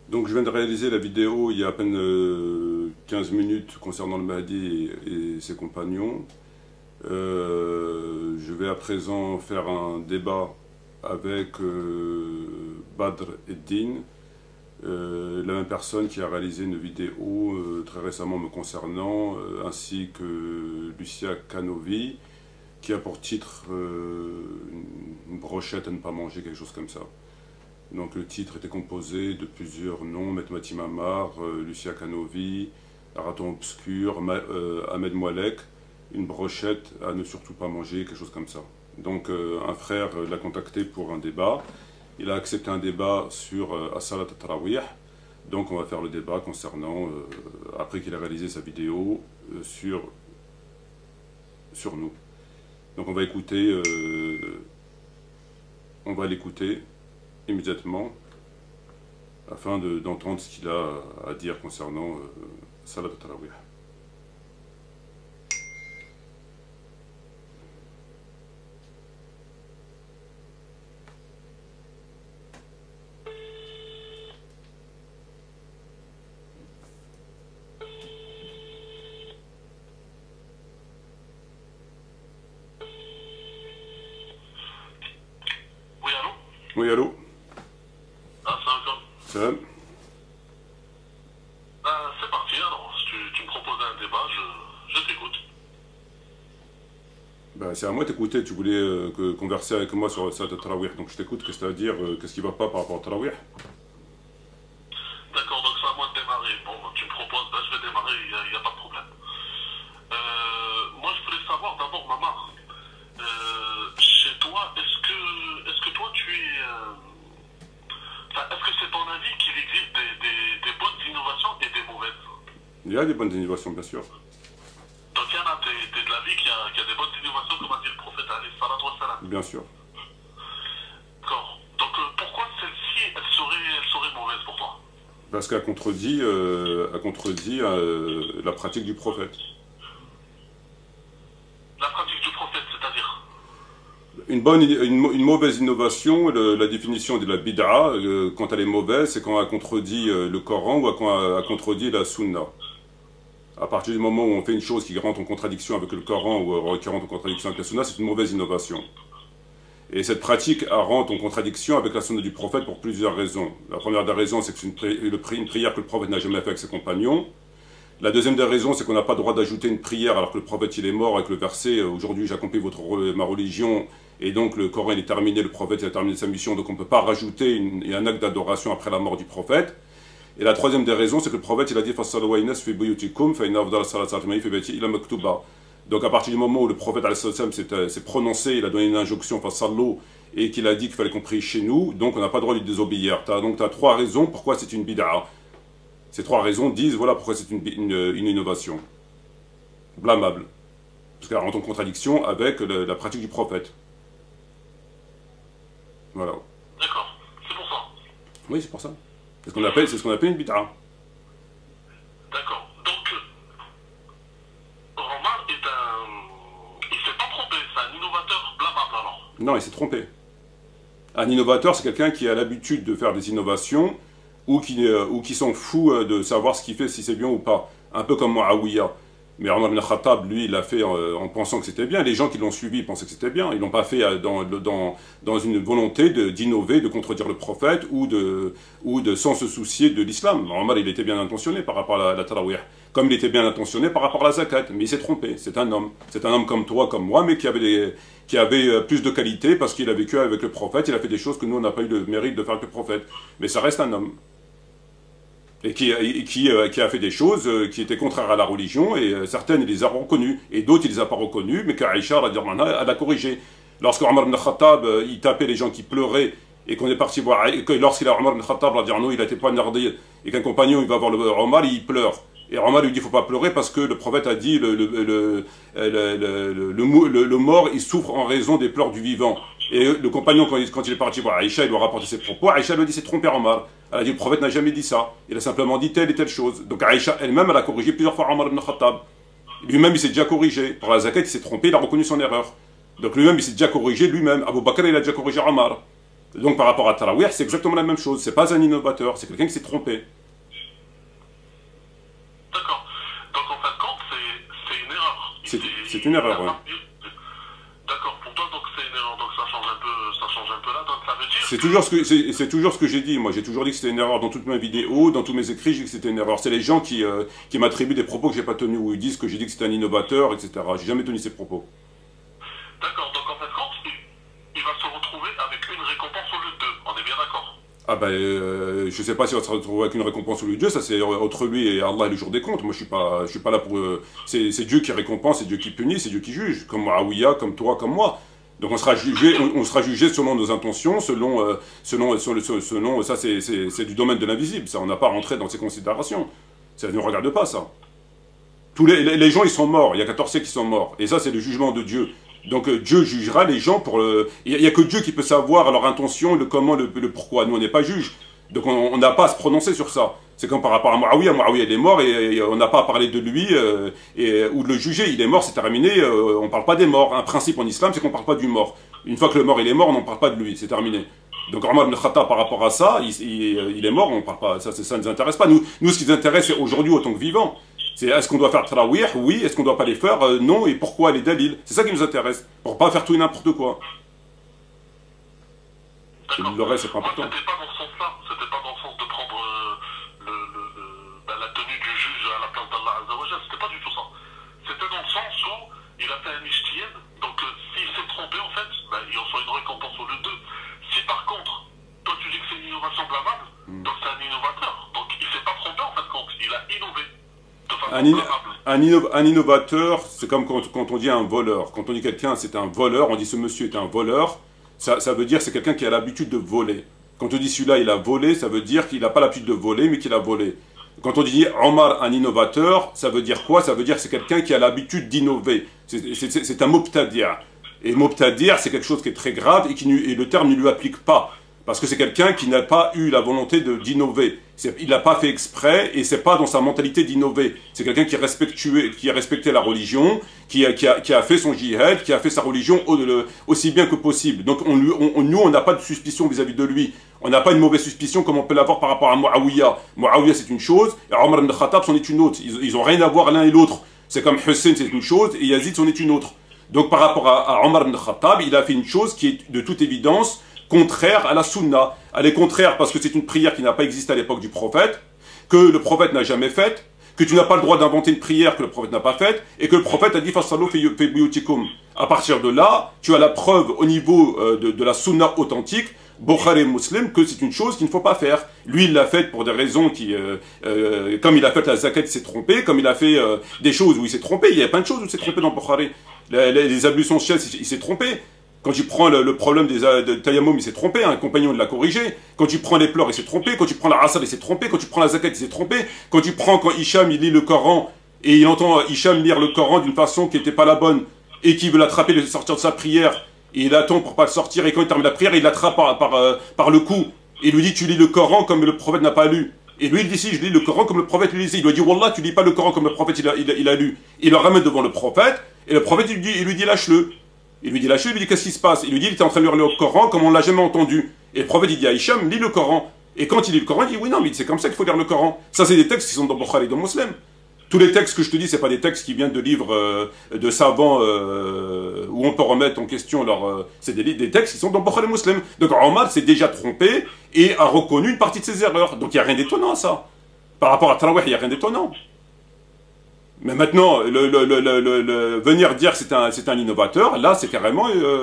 Donc je viens de réaliser la vidéo il y a à peine 15 minutes concernant le Mahdi et ses compagnons. Je vais à présent faire un débat avec Badr Eddine, la même personne qui a réalisé une vidéo très récemment me concernant, ainsi que Lucia Canovi, qui a pour titre une brochette à ne pas manger, quelque chose comme ça. Donc le titre était composé de plusieurs noms: Metmati Mamar, Lucia Canovi, Araton Obscur, Ahmed Moualek, une brochette à ne surtout pas manger, quelque chose comme ça. Donc un frère l'a contacté pour un débat. Il a accepté un débat sur As-Salat Tarawih. Donc on va faire le débat concernant, après qu'il a réalisé sa vidéo, sur nous. Donc on va l'écouter immédiatement afin d'entendre ce qu'il a à dire concernant Salat Tarawih. Oui, allô? Oui, allô? Salam. Salam. C'est parti, alors, si tu me proposais un débat, je t'écoute. Ben, c'est à moi de t'écouter. Tu voulais converser avec moi sur Salat Tarawih. Donc je t'écoute. Qu'est-ce que tu as à dire? Qu'est-ce qui ne va pas par rapport à Tarawih? D'accord, donc c'est à moi de démarrer. Bon, tu me proposes, ben, je vais démarrer, il n'y a pas de problème. Moi, je voulais savoir d'abord, Mamar, chez toi, est-ce que toi, tu es... Enfin, est-ce que c'est ton avis qu'il existe des bonnes innovations et des mauvaises? Il y a des bonnes innovations, bien sûr. Donc il y en a, t'es de l'avis qu'il y a des bonnes innovations, comme a dit le prophète, alayhi salatu wa salam. Bien sûr. D'accord. Donc pourquoi celle-ci, elle serait mauvaise pour toi? Parce qu'elle contredit, la pratique du prophète. La pratique du prophète, c'est-à-dire? Une mauvaise innovation, la définition de la bid'a, quand elle est mauvaise, c'est quand elle contredit le Coran ou quand elle contredit la Sunna. À partir du moment où on fait une chose qui rentre en contradiction avec le Coran ou qui rentre en contradiction avec la Sunna, c'est une mauvaise innovation. Et cette pratique rentre en contradiction avec la Sunna du prophète pour plusieurs raisons. La première des raisons, c'est que c'est une prière que le prophète n'a jamais fait avec ses compagnons. La deuxième des raisons, c'est qu'on n'a pas le droit d'ajouter une prière alors que le prophète il est mort, avec le verset « Aujourd'hui j'accomplis ma religion » et donc le Coran il est terminé, le prophète il a terminé sa mission, donc on ne peut pas rajouter un acte d'adoration après la mort du prophète. Et la troisième des raisons, c'est que le prophète il a dit « Donc à partir du moment où le prophète s'est prononcé, il a donné une injonction et qu'il a dit qu'il fallait qu'on prie chez nous, donc on n'a pas le droit de lui désobéir. Donc tu as trois raisons pourquoi c'est une bid'a. Ces trois raisons disent voilà pourquoi c'est une innovation blâmable. Parce qu'elle rentre en contradiction avec la pratique du prophète. Voilà. D'accord, c'est pour ça. Oui, c'est pour ça. C'est ce qu'on appelle une bid'a. D'accord. Donc, Omar est il s'est pas trompé, c'est un innovateur blâmable alors. Non, il s'est trompé. Un innovateur, c'est quelqu'un qui a l'habitude de faire des innovations ou qui s'en fout de savoir ce qu'il fait, si c'est bien ou pas. Un peu comme Muawiyah. Mais Omar ibn Khattab, lui, il l'a fait en pensant que c'était bien. Les gens qui l'ont suivi pensaient que c'était bien. Ils l'ont pas fait dans une volonté d'innover, de contredire le prophète sans se soucier de l'islam. Omar, il était bien intentionné par rapport à la Tarawih. Comme il était bien intentionné par rapport à la zakat. Mais il s'est trompé. C'est un homme. C'est un homme comme toi, comme moi, mais qui avait plus de qualité parce qu'il a vécu avec le prophète. Il a fait des choses que nous, on n'a pas eu le mérite de faire avec le prophète. Mais ça reste un homme. Et qui a fait des choses qui étaient contraires à la religion, et certaines il les a reconnues, et d'autres il les a pas reconnues, mais qu'Aïcha, elle a corrigé. Lorsque Omar ibn Khattab, il tapait les gens qui pleuraient, et qu'on est parti voir, et que lorsqu'il a Omar ibn Khattab, il a été poignardé, et qu'un compagnon, il va voir Omar, il pleure. Et Omar lui dit, il ne faut pas pleurer, parce que le prophète a dit, le mort, il souffre en raison des pleurs du vivant. Et le compagnon, quand il est parti voir Aïcha, il lui a rapporté ses propos. Aïcha lui a dit, c'est trompé Omar. Elle a dit, le prophète n'a jamais dit ça. Il a simplement dit telle et telle chose. Donc Aïcha elle-même, elle a corrigé plusieurs fois Omar ibn Khattab. Lui-même, il s'est déjà corrigé. Pour la zakat, il s'est trompé, il a reconnu son erreur. Donc lui-même, il s'est déjà corrigé lui-même. Abu Bakr, il a déjà corrigé Omar. Donc par rapport à Tarawih, c'est exactement la même chose. C'est pas un innovateur, c'est quelqu'un qui s'est trompé. D'accord. Donc en fin de compte, c'est une erreur. C'est une erreur, oui. D'accord, pour toi, donc c'est une erreur. Donc ça change un peu là. Donc ça veut dire. C'est toujours ce que j'ai dit. Moi, j'ai toujours dit que c'était une erreur dans toutes mes vidéos, dans tous mes écrits, j'ai dit que c'était une erreur. C'est les gens qui m'attribuent des propos que j'ai pas tenus, où ils disent que j'ai dit que c'était un innovateur, etc. J'ai jamais tenu ces propos. D'accord, donc en fin de compte, il va se retrouver avec une récompense au lieu de deux. On est bien d'accord? Ah ben, je sais pas si on va se retrouver avec une récompense au lieu de Dieu, ça c'est entre lui et Allah et le jour des comptes. Moi je suis pas là pour... c'est Dieu qui récompense, c'est Dieu qui punit, c'est Dieu qui juge, comme Muawiyah, comme toi, comme moi. Donc on sera jugé selon nos intentions, selon ça c'est du domaine de l'invisible, ça on n'a pas à rentrer dans ces considérations. Ça ne nous regarde pas ça. Tous les gens ils sont morts, il y a 14 siècles qui sont morts, et ça c'est le jugement de Dieu. Donc Dieu jugera les gens pour le... Il n'y a que Dieu qui peut savoir leur intention, le comment, le pourquoi. Nous, on n'est pas juge. Donc on n'a pas à se prononcer sur ça. C'est comme par rapport à Muawiyah. Muawiyah, il est mort et on n'a pas à parler de lui ou de le juger. Il est mort, c'est terminé. On ne parle pas des morts. Un principe en islam, c'est qu'on ne parle pas du mort. Une fois que le mort, il est mort, on n'en parle pas de lui. C'est terminé. Donc Omar ibn Khattab, par rapport à ça, il est mort, on parle pas... Ça ne nous intéresse pas. Nous, ce qui nous intéresse, c'est aujourd'hui, autant que vivant. C'est est-ce qu'on doit faire Tarawih? Oui. Est-ce qu'on ne doit pas les faire? Non. Et pourquoi les dalils? C'est ça qui nous intéresse. Pour pas faire tout et n'importe quoi. Le reste, c'est pas important. C'était pas dans ce sens-là. C'était pas dans le sens de prendre la tenue du juge à la place d'Allah Azza wa Jalla. C'était pas du tout ça. C'était dans le sens où il a fait un ijtihad. Donc s'il s'est trompé, en fait, il reçoit une récompense au lieu de deux. Si par contre, toi tu dis que c'est une innovation blâmable, donc c'est un innovateur. Donc il s'est pas trompé en fait compte. Il a innové. Un innovateur, c'est comme quand on dit un voleur. Quand on dit quelqu'un c'est un voleur, on dit ce monsieur est un voleur, ça veut dire c'est quelqu'un qui a l'habitude de voler. Quand on dit celui-là il a volé, ça veut dire qu'il n'a pas l'habitude de voler, mais qu'il a volé. Quand on dit Omar un innovateur, ça veut dire quoi? Ça veut dire que c'est quelqu'un qui a l'habitude d'innover. C'est un mubtadi'. Et mubtadi', c'est quelque chose qui est très grave et le terme ne lui applique pas. Parce que c'est quelqu'un qui n'a pas eu la volonté d'innover. Il n'a pas fait exprès et c'est pas dans sa mentalité d'innover. C'est quelqu'un qui a respecté la religion, qui a fait son jihad, qui a fait sa religion aussi bien que possible. Donc nous, on n'a pas de suspicion vis-à-vis de lui. On n'a pas une mauvaise suspicion comme on peut l'avoir par rapport à Muawiyah. Muawiyah c'est une chose et Omar ibn Khattab c'en est une autre. Ils n'ont rien à voir l'un et l'autre. C'est comme Hussein c'est une chose et Yazid c'en est une autre. Donc par rapport à Omar ibn Khattab, il a fait une chose qui est de toute évidence contraire à la sunna. Elle est contraire parce que c'est une prière qui n'a pas existé à l'époque du prophète, que le prophète n'a jamais faite, que tu n'as pas le droit d'inventer une prière que le prophète n'a pas faite, et que le prophète a dit « Fassallu fi buyutikum ». À partir de là, tu as la preuve au niveau de la sunna authentique, Bukhari et Muslim, que c'est une chose qu'il ne faut pas faire. Lui, il l'a faite pour des raisons qui... comme il a fait la zakat, il s'est trompé, comme il a fait des choses où il s'est trompé, il y a plein de choses où il s'est trompé dans Bukhari. Les ablutions ciel, il s'est trompé. Quand tu prends le problème de Tayammum, il s'est trompé, un compagnon l'a corrigé. Quand tu prends les pleurs, il s'est trompé. Quand tu prends la Asr, il s'est trompé. Quand tu prends la Zakat, il s'est trompé. Quand Hicham, il lit le Coran, et il entend Hicham lire le Coran d'une façon qui n'était pas la bonne, et qui veut l'attraper, le sortir de sa prière, et il attend pour pas le sortir, et quand il termine la prière, il l'attrape par le cou, et il lui dit, tu lis le Coran comme le prophète n'a pas lu. Et lui, il dit, si, je lis le Coran comme le prophète le lisait. Il lui dit, Wallah, tu lis pas le Coran comme le prophète il a lu. Il le ramène devant le prophète, et le prophète, il lui dit, lâche-le. Il lui dit lâche-le, il lui dit qu'est-ce qui se passe? Il lui dit il était en train de lire le Coran comme on l'a jamais entendu. Et le prophète il dit à Hicham, lis le Coran. Et quand il lit le Coran, il dit oui non mais c'est comme ça qu'il faut lire le Coran. Ça c'est des textes qui sont dans Bukhari et dans Muslim. Tous les textes que je te dis, c'est pas des textes qui viennent de livres de savants où on peut remettre en question leur... c'est des textes qui sont dans Bukhari et Muslim. Donc Omar s'est déjà trompé et a reconnu une partie de ses erreurs. Donc il n'y a rien d'étonnant à ça. Par rapport à Tarawih, il n'y a rien d'étonnant. Mais maintenant, venir dire que c'est un innovateur, là, c'est carrément...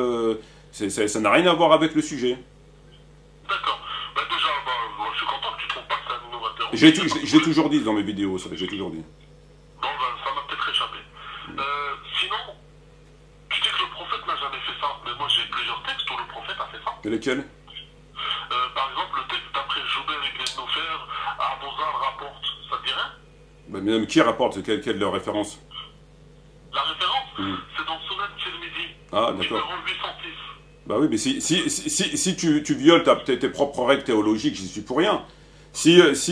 ça n'a rien à voir avec le sujet. D'accord. Déjà, moi, je suis content que tu ne trouves pas que c'est un innovateur. Je l'ai toujours dit dans mes vidéos, ça, j'ai toujours dit. Bon, ça m'a peut-être échappé. Sinon, tu dis que le prophète n'a jamais fait ça. Mais moi, j'ai plusieurs textes où le prophète a fait ça. Et lesquels? Par exemple, le texte d'après Jouber ibn Noufer, Abu Zar rapporte. Ça te dit rien? Mais qui rapporte? Quelle référence? La référence, c'est dans Sunan Tirmidhi. Ah, d'accord. Numéro 806. Bah oui, mais si tu violes tes propres règles théologiques, j'y suis pour rien. Tout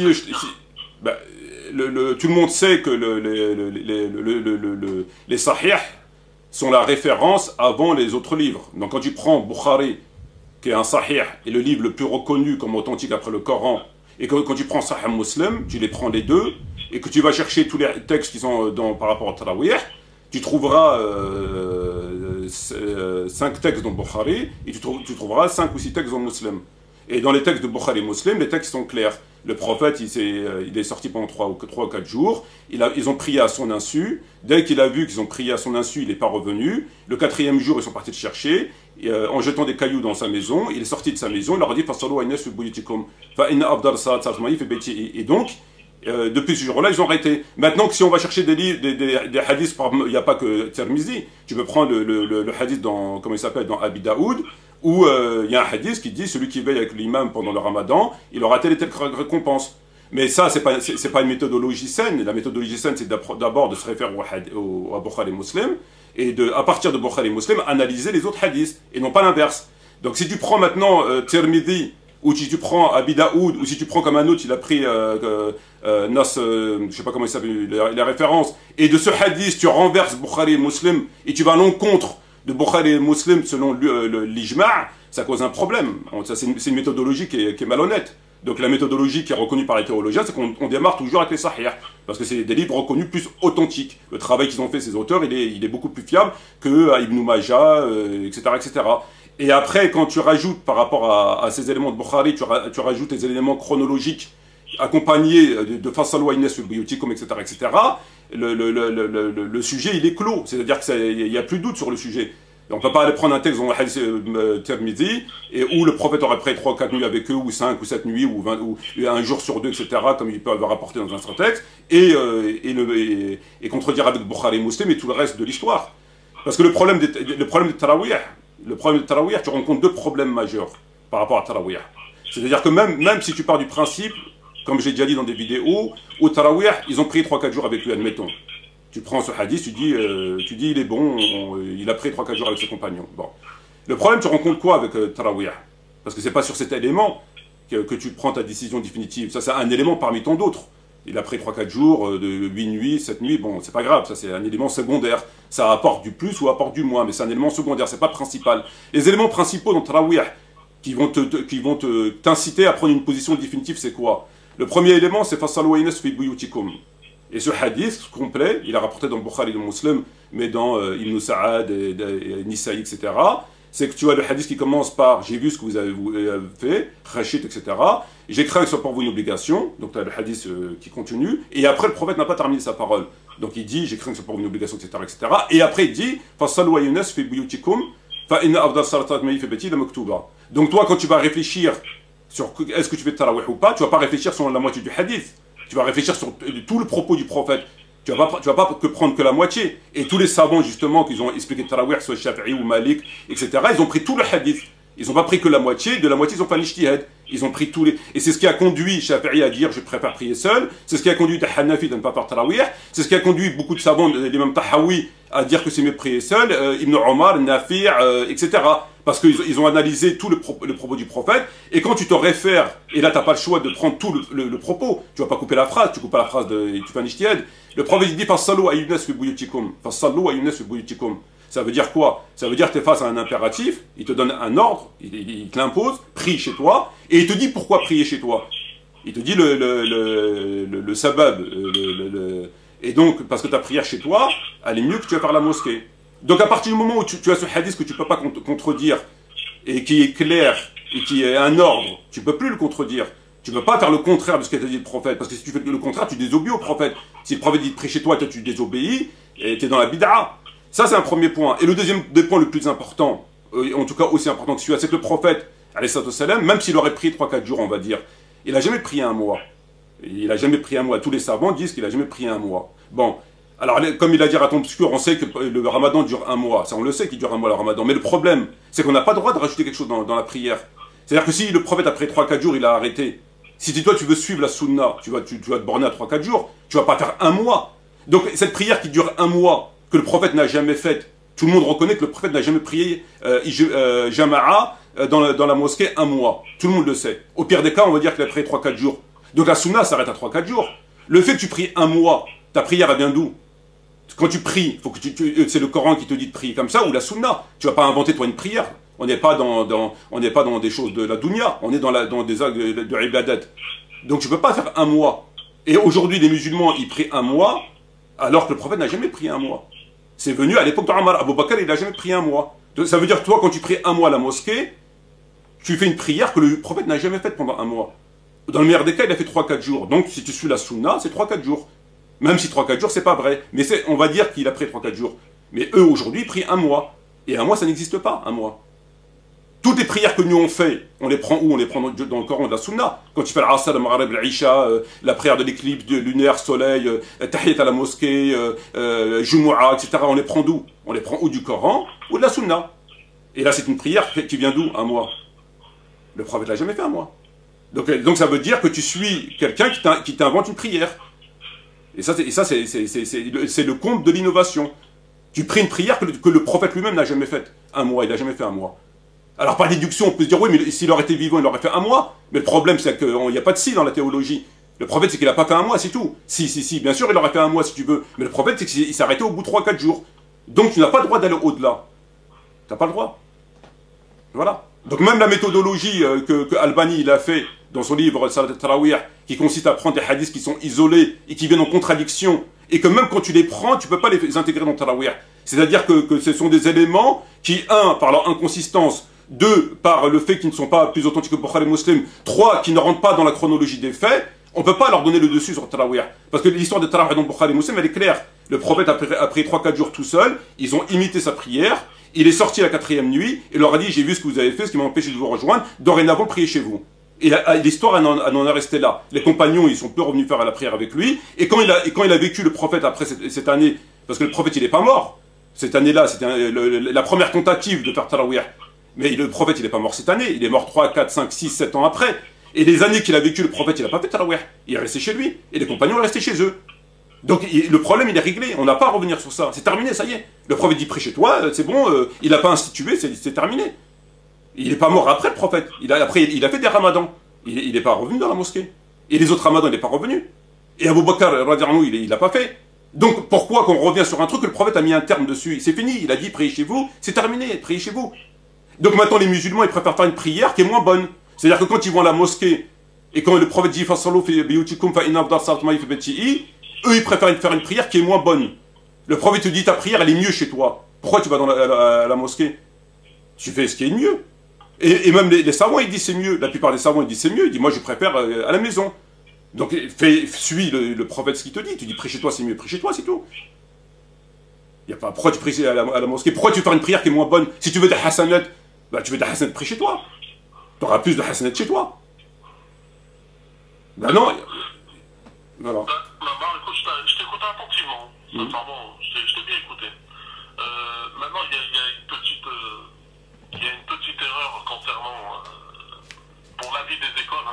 le monde sait que les sahih sont la référence avant les autres livres. Donc quand tu prends Bukhari, qui est un sahih, et le livre le plus reconnu comme authentique après le Coran, et quand tu prends Sahih Muslim, tu les prends les deux, et que tu vas chercher tous les textes qui sont par rapport au Tarawih, tu trouveras 5 textes dans Bukhari, et tu trouveras 5 ou 6 textes dans Muslim. Et dans les textes de Bukhari et Muslim, les textes sont clairs. Le prophète, il est sorti pendant 3 ou 4 jours, ils ont prié à son insu, dès qu'il a vu qu'ils ont prié à son insu, il n'est pas revenu, le 4e jour, ils sont partis le chercher, en jetant des cailloux dans sa maison, il est sorti de sa maison, il leur a dit et donc, depuis ce jour-là, ils ont arrêté. Maintenant que si on va chercher des hadiths, il n'y a pas que Tirmizi, tu peux prendre le hadith dans, comment il s'appelle, dans Abi Daoud, où il y a un hadith qui dit celui qui veille avec l'imam pendant le ramadan, il aura telle et telle récompense. Mais ça, c'est pas une méthodologie saine. La méthodologie saine, c'est d'abord de se référer à Bukhari et Muslim, et à partir de Bukhari et Muslim, analyser les autres hadiths, et non pas l'inverse. Donc si tu prends maintenant Tirmidhi, ou si tu prends Abi Daoud, ou si tu prends comme un autre, il a pris Nas, je sais pas comment il s'appelle, les références, et de ce hadith, tu renverses Bukhari et Muslim, et tu vas à l'encontre de Bukhari et Muslim selon l'ijma', ça cause un problème. C'est une méthodologie qui est malhonnête. Donc la méthodologie qui est reconnue par les théologiens, c'est qu'on démarre toujours avec les sahih, parce que c'est des livres reconnus plus authentiques. Le travail qu'ils ont fait, ces auteurs, il est beaucoup plus fiable que Ibn Majah, etc., etc. Et après, quand tu rajoutes par rapport à ces éléments de Bukhari, tu rajoutes les éléments chronologiques accompagnés de Fassal wa Innes fil Buyutikum, etc., etc., le sujet, il est clos. C'est-à-dire qu'il n'y a plus de doute sur le sujet. On ne peut pas aller prendre un texte dans le hadith Tirmidhi, et où le prophète aurait pris 3 ou 4 nuits avec eux, ou 5 ou 7 nuits, ou 20, ou un jour sur 2, etc., comme ils peuvent rapporter dans un certain texte, et contredire avec Bukhari et Muslim et tout le reste de l'histoire. Parce que le problème de Tarawih, tu rencontres 2 problèmes majeurs par rapport à Tarawih. C'est-à-dire que même si tu pars du principe, comme j'ai déjà dit dans des vidéos, au Tarawih, ils ont pris 3-4 jours avec lui, admettons. Tu prends ce hadith, tu dis il est bon, il a pris 3-4 jours avec ses compagnons. Bon. Le problème, tu rencontres quoi avec Tarawih? Parce que c'est pas sur cet élément que tu prends ta décision définitive. Ça, c'est un élément parmi tant d'autres. Il a pris 3-4 jours, de 8 nuits, 7 nuits, bon, c'est pas grave, ça c'est un élément secondaire. Ça apporte du plus ou apporte du moins, mais c'est un élément secondaire, c'est pas principal. Les éléments principaux dans Tarawih qui vont t'inciter à prendre une position définitive, c'est quoi? Le premier élément, c'est Fassal wa Innes fil Buyutikum. Et ce hadith complet, il a rapporté dans Bukhari et Muslim, mais dans Ibn Sa'ad, et Nisa'i, etc., c'est que tu as le hadith qui commence par « J'ai vu ce que vous avez fait, Khashit, etc. J'ai craint que ce soit pour vous une obligation », donc tu as le hadith qui continue, et après le prophète n'a pas terminé sa parole. Donc il dit « J'ai craint que ce soit pour vous une obligation, etc. etc. » Et après il dit « Fassal wa Innes fi buyutikum, fa inna afdal salatat ma'i fi bati la maktuba » Donc toi, quand tu vas réfléchir sur est-ce que tu fais tarawih ou pas, tu ne vas pas réfléchir sur la moitié du hadith. Tu vas réfléchir sur tout le propos du prophète. Tu vas pas prendre que la moitié. Et tous les savants, justement, qui ont expliqué Tarawih, soit Shafi'i ou Malik, etc., ils ont pris tout le hadith. Ils n'ont pas pris que la moitié. De la moitié, ils ont fait un ijtihad. Ils ont pris tous les... Et c'est ce qui a conduit Shafi'i à dire « je préfère prier seul ». C'est ce qui a conduit les Hanafi à ne pas faire Tarawih. C'est ce qui a conduit beaucoup de savants, l'imam Tahawi, à dire que c'est mieux prier seul. Ibn Omar, Nafi', etc. Parce qu'ils ont analysé tout le propos du prophète, et quand tu te réfères, et là tu n'as pas le choix de prendre tout le propos, tu ne vas pas couper la phrase, tu coupes pas la phrase et tu fais un ijtihad. Le prophète il dit « Fassallu ayyunas fi buyutikum » « Fassallu ayyunas fi buyutikum » Ça veut dire quoi? Ça veut dire que tu es face à un impératif, il te donne un ordre, il te l'impose, prie chez toi, et il te dit pourquoi prier chez toi. Il te dit le sabab, et donc parce que ta prière chez toi, elle est mieux que tu vas faire la mosquée. Donc à partir du moment où tu as ce hadith que tu ne peux pas contredire, et qui est clair, et qui est un ordre, tu ne peux plus le contredire. Tu ne peux pas faire le contraire de ce qu'a dit le prophète, parce que si tu fais le contraire, tu désobéis au prophète. Si le prophète dit de prier chez toi, toi tu désobéis, et tu es dans la bid'a. Ça c'est un premier point. Et le deuxième des points le plus important, en tout cas aussi important que celui-là, c'est que le prophète, alayhi salam, même s'il aurait pris 3-4 jours, on va dire, il n'a jamais prié un mois. Il n'a jamais prié un mois. Tous les savants disent qu'il n'a jamais prié un mois. Bon. Alors, comme il a dit Raton Obscur, on sait que le ramadan dure un mois. Ça, on le sait qu'il dure un mois le ramadan. Mais le problème, c'est qu'on n'a pas le droit de rajouter quelque chose dans la prière. C'est-à-dire que si le prophète, après 3-4 jours, il a arrêté, si toi, tu veux suivre la sunna, tu vas te borner à 3-4 jours, tu vas pas faire un mois. Donc, cette prière qui dure un mois, que le prophète n'a jamais faite, tout le monde reconnaît que le prophète n'a jamais prié Jama'a dans la mosquée un mois. Tout le monde le sait. Au pire des cas, on va dire qu'il a prié 3-4 jours. Donc, la sunna s'arrête à 3-4 jours. Le fait que tu pries un mois, ta prière, elle vient d'où? Quand tu pries, faut que c'est le Coran qui te dit de prier comme ça, ou la sunna. Tu vas pas inventer toi une prière. On n'est pas on n'est pas dans des choses de la dunya, on est dans des actes de ibadat. Donc tu ne peux pas faire un mois. Et aujourd'hui, les musulmans, ils prient un mois, alors que le prophète n'a jamais pris un mois. C'est venu à l'époque d'Omar. Abu Bakr, il n'a jamais pris un mois. Donc, ça veut dire que toi, quand tu pries un mois à la mosquée, tu fais une prière que le prophète n'a jamais faite pendant un mois. Dans le meilleur des cas, il a fait 3-4 jours. Donc, si tu suis la sunna, c'est 3-4 jours. Même si 3-4 jours, c'est pas vrai. Mais on va dire qu'il a pris 3-4 jours. Mais eux, aujourd'hui, ils prient un mois. Et un mois, ça n'existe pas, un mois. Toutes les prières que nous on fait, on les prend où? On les prend dans le Coran de la sunna. Quand tu fais l'Asr, le Maghrib, l'Isha, la prière de l'éclipse lunaire, soleil, Tahiyat à la mosquée, Jumu'ah, etc. On les prend d'où? On les prend ou du Coran ou de la sunna. Et là, c'est une prière qui vient d'où? Un mois. Le prophète l'a jamais fait un mois. Donc ça veut dire que tu suis quelqu'un qui t'invente une prière. Et ça, c'est le comble de l'innovation. Tu pries une prière que le prophète lui-même n'a jamais faite. Un mois, il n'a jamais fait un mois. Alors par déduction, on peut se dire, oui, mais s'il aurait été vivant, il aurait fait un mois. Mais le problème, c'est qu'il n'y a pas de si dans la théologie. Le prophète, c'est qu'il n'a pas fait un mois, c'est tout. Si, bien sûr, il aurait fait un mois si tu veux. Mais le prophète, c'est qu'il s'est arrêté au bout de 3-4 jours. Donc tu n'as pas le droit d'aller au-delà. Tu n'as pas le droit. Voilà. Donc même la méthodologie que Albani il a fait dans son livre Salat al-Tarawih, qui consiste à prendre des hadiths qui sont isolés et qui viennent en contradiction, et que même quand tu les prends, tu ne peux pas les intégrer dans le Tarawih. C'est-à-dire que ce sont des éléments qui, par leur inconsistance, 2, par le fait qu'ils ne sont pas plus authentiques que Bukhari et Muslim, 3, qui ne rentrent pas dans la chronologie des faits, on ne peut pas leur donner le dessus sur le Tarawih. Parce que l'histoire de Tarawih dans Bukhari et Muslim, elle est claire. Le prophète a pris 3-4 jours tout seul, ils ont imité sa prière, il est sorti la 4e nuit, et leur a dit, j'ai vu ce que vous avez fait, ce qui m'a empêché de vous rejoindre, dorénavant priez chez vous. Et l'histoire, elle en est restée là. Les compagnons, ils sont peu revenus faire la prière avec lui, et quand il a vécu le prophète après cette année, parce que le prophète, il n'est pas mort, cette année-là, c'était la première tentative de faire Tarawih. Mais le prophète, il n'est pas mort cette année, il est mort 3, 4, 5, 6, 7 ans après. Et les années qu'il a vécu, le prophète, il n'a pas fait Tarawih. Il est resté chez lui, et les compagnons sont restés chez eux. Donc le problème, il est réglé, on n'a pas à revenir sur ça. C'est terminé, ça y est. Le prophète dit, prie chez toi, c'est bon, il n'a pas institué, c'est terminé. Il n'est pas mort après, le prophète. Après, il a fait des ramadans. Il n'est pas revenu dans la mosquée. Et les autres ramadans, il n'est pas revenu. Et Abu Bakr, il l'a pas fait. Donc pourquoi qu'on revient sur un truc que le prophète a mis un terme dessus? C'est fini, il a dit, priez chez vous, c'est terminé, priez chez vous. Donc maintenant, les musulmans, ils préfèrent faire une prière qui est moins bonne. C'est-à-dire que quand ils vont à la mosquée, et quand le prophète dit, eux, ils préfèrent faire une prière qui est moins bonne. Le prophète te dit, ta prière, elle est mieux chez toi. Pourquoi tu vas dans la mosquée? Tu fais ce qui est mieux. Et même les savants, ils disent c'est mieux. La plupart des savants, ils disent c'est mieux. Ils disent, moi, je préfère à la maison. Donc, suis le prophète ce qu'il te dit. Tu dis, prie chez toi, c'est mieux. Prie chez toi, c'est tout. Y a pas, pourquoi tu pries à la mosquée? Pourquoi tu fais une prière qui est moins bonne? Si tu veux des hasanat, bah, tu veux des hasanat, prie chez toi. Tu auras plus de hasanat chez toi. Ben non. Voilà. Écoute, je t'écoute attentivement. Sincèrement, je t'ai bien écouté. Maintenant, il y a une petite erreur concernant pour l'avis des écoles.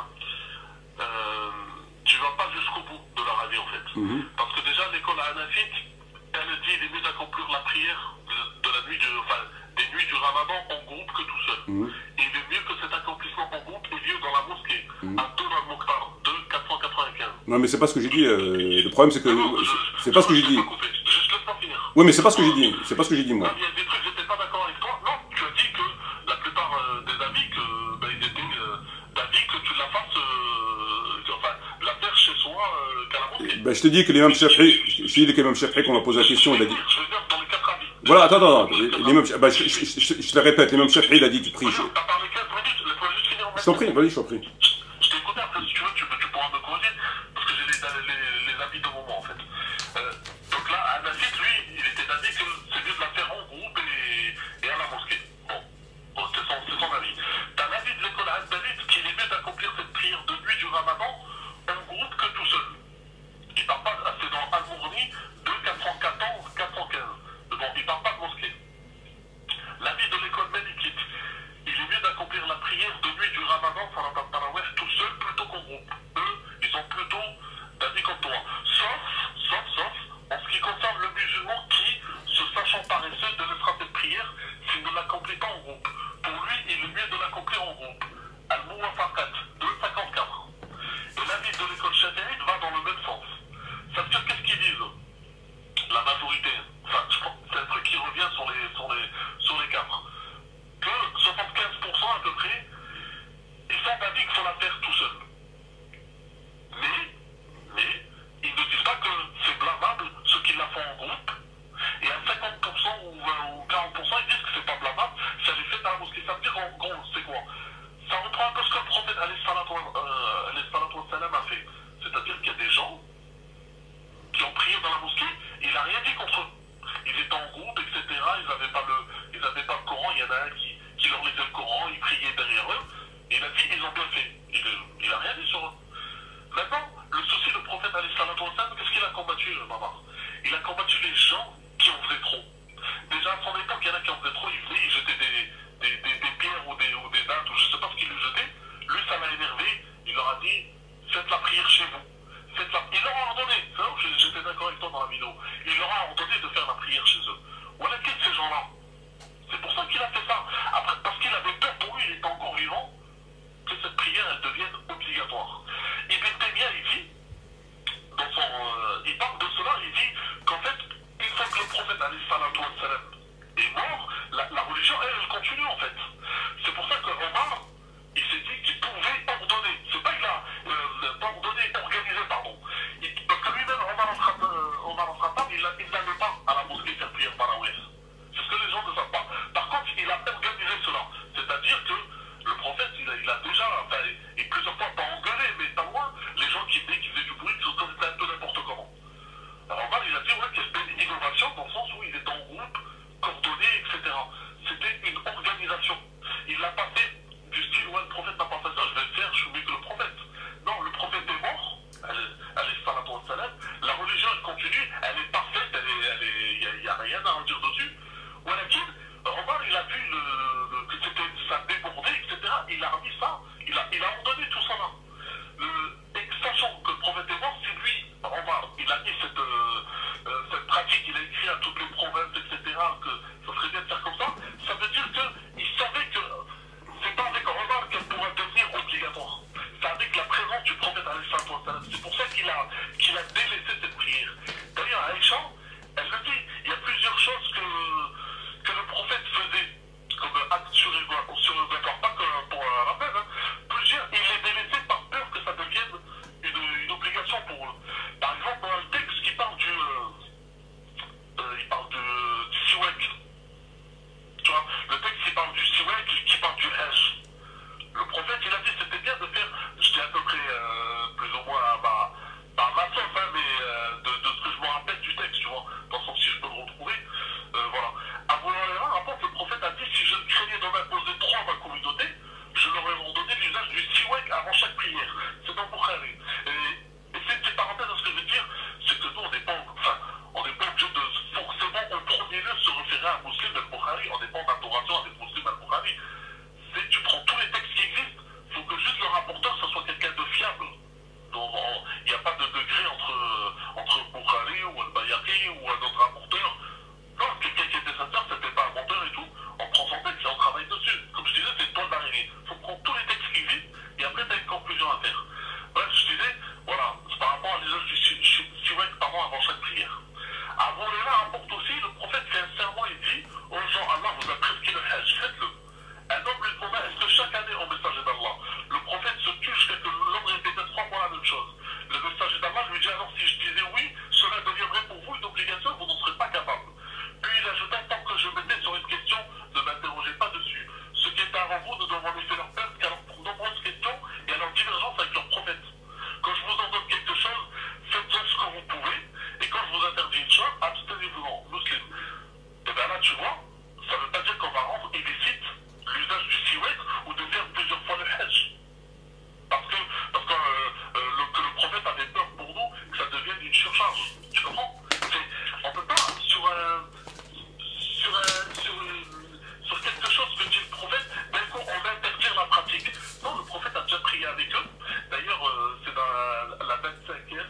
Tu ne vas pas jusqu'au bout de leur avis, en fait. Parce que déjà, l'école hanafite, elle dit il est mieux d'accomplir la prière de la nuit des nuits du Ramadan en groupe que tout seul. Et il est mieux que cet accomplissement en groupe ait lieu dans la mosquée, à Tour al-Mokhtar 2, 495. Non, mais c'est pas ce que j'ai dit. Le problème, c'est que. C'est pas ce que j'ai dit. Juste laisse-moi finir. Oui, mais c'est pas ce que j'ai dit. C'est pas ce que j'ai dit, moi. Il y a des trucs, j'étais pas d'accord avec toi. Non, tu as dit que la plupart des avis, ils étaient d'avis que tu la fasses, la faire chez soi qu'à la mosquée. Ben, je te dis que l'imam Shafi'i, qu'on a posé la question, il a dit. Je veux dire, dans les 4 avis. Voilà, attends. Je te répète, l'imam Shafi'i, il a dit tu pries. Tu as parlé 15 minutes, laisse-moi juste finir. Je t'en prie, vas-y, je t'en prie. Je t'ai écouté, après, si tu veux, tu pourras me corriger, parce que j'ai les avis de moment, en fait. Donc là, Hanafite, lui, il était d'avis que c'est mieux de la faire en groupe et à la mosquée. Bon, c'est son avis. T'as l'avis de l'école hanbelite qu'il est mieux d'accomplir cette prière de nuit du Ramadan en groupe que tout seul. Il parle pas, c'est dans Al-Mourni 2, 414, 415. Bon, il parle pas de mosquée. L'avis de l'école malikite, il est mieux d'accomplir la prière de nuit du Ramadan, Salat al-Tarawih, tout seul plutôt qu'en groupe. Eux, ils sont plutôt d'avis comme toi. Sauf la prière chez vous. Il leur a ordonné, j'étais d'accord avec toi dans la vidéo, il leur a ordonné de faire la prière chez eux. Voilà qui ces gens-là. C'est pour ça qu'il a fait ça. Après, parce qu'il avait peur pour lui, il était encore vivant, que cette prière elle devienne obligatoire. Ibn Taymiyyah il dit, il parle de cela, il dit qu'en fait, une fois que le prophète alayhi salatu wa salam est mort, la religion elle continue en fait. C'est pour ça que Omar, il s'est dit qu'il pouvait ordonner. C'est pas qu'il a pas ordonné, organisé, pardon. Parce que lui-même, Omar al-Khattab, il n'allait pas à la mosquée faire prière tarawih. C'est ce que les gens ne savent pas. Par contre, il a organisé cela. C'est-à-dire que le prophète, il a déjà, enfin, et plusieurs fois pas engueulé, mais pas loin, les gens qui faisaient du bruit, qui c'était un peu n'importe comment. Alors Omar, il a dit ouais, qu'il y avait une innovation dans le sens où il était en groupe, coordonné, etc. C'était une organisation. Il l'a pas fait du style ouais, le prophète n'a pas fait ça, je vais le faire, je suis mieux que le prophète. Non, le prophète est mort, alayhi salatu wa salam, la religion elle continue, elle est parfaite, il n'y a rien à en dire dessus. Walakin, Omar il a vu que ça débordait, etc. Il a remis ça, il a ordonné tout ça là. Et sachant que le prophète est mort, c'est lui, Omar, il a mis cette pratique, il a écrit à toutes les provinces, etc. que ça serait bien de faire comme ça. Ça veut dire qu'il savait que c'est pas avec Omar qu'elle pourrait devenir obligatoire. C'est avec la présence du prophète alayhi salatu wa salam. C'est pour ça qu'il a délaissé cette prière. D'ailleurs, Aïcha, elle le dit, il y a plusieurs choses que le prophète faisait comme acte surrogatoire, pas que pour un rappel, hein. Plusieurs, il les délaissait par peur que ça devienne une obligation pour eux. Par exemple, dans le texte qui parle du siwak. Tu vois, le texte qui parle du siwak, qui parle du hajj. Le prophète, il a dit c'était bien de faire, j'étais à peu près plus ou moins à ma sauce, hein, mais de ce que je me rappelle du texte, tu vois, dans le sens si je peux le retrouver. Voilà. Abu Huraira rapporte, le prophète a dit si je craignais d'en imposer trop à ma communauté, je leur ai ordonné l'usage du siwak avant chaque prière. C'est dans Bukhari. Et c'est une petite parenthèse à ce que je veux dire, c'est que nous, on n'est pas obligé de forcément en premier lieu se référer à un musulman al-Bukhari, on n'est pas en adoration avec musulman al-Bukhari. C'est tu prends tous les textes qui existent, il faut que juste le rapporteur ce soit quelqu'un de fiable. Donc il n'y a pas de degré entre Bukhari ou Al-Bayhaqi ou un autre rapporteur. Non, quelqu'un qui était sincère, c'était pas un menteur et tout. On prend son texte et on travaille dessus. Comme je disais, c'est une toile d'araignée. Il faut prendre tous les textes qui existent et après tu as une conclusion à faire. Bref, je disais, voilà, c'est par rapport à l'usage du siwak avant chaque prière. Avant là rapporte aussi, le prophète fait un serment, il dit aux gens, Allah vous a prescrit le hajj, faites-le. Un homme lui demanda est-ce que chaque année au messager d'Allah, le prophète se tue jusqu'à ce que l'homme répétait 3 fois la même chose. Le messager d'Allah lui dit alors si je disais oui, cela deviendrait pour vous une obligation, vous n'en serez pas capable. Puis il ajouta tant que je mettais sur une question, ne m'interrogez pas dessus. Ceux qui étaient avant vous ne doivent en effet leur perdre qu'à leur nombreuses questions et à leur divergence avec leur prophète. Quand je vous ordonne quelque chose, faites ce que vous pouvez, et quand je vous interdis une chose, abstenez-vous-en, muslim. Et bien là tu vois, ça ne veut pas dire qu'on va rendre illicite l'usage du siwak ou de faire plusieurs fois le hajj. Parce que le prophète avait peur pour nous que ça devienne une surcharge. Tu comprends? On ne peut pas sur quelque chose que dit le prophète, d'un coup on interdire la pratique. Non, le prophète a déjà prié avec eux. D'ailleurs, c'est dans la 27e,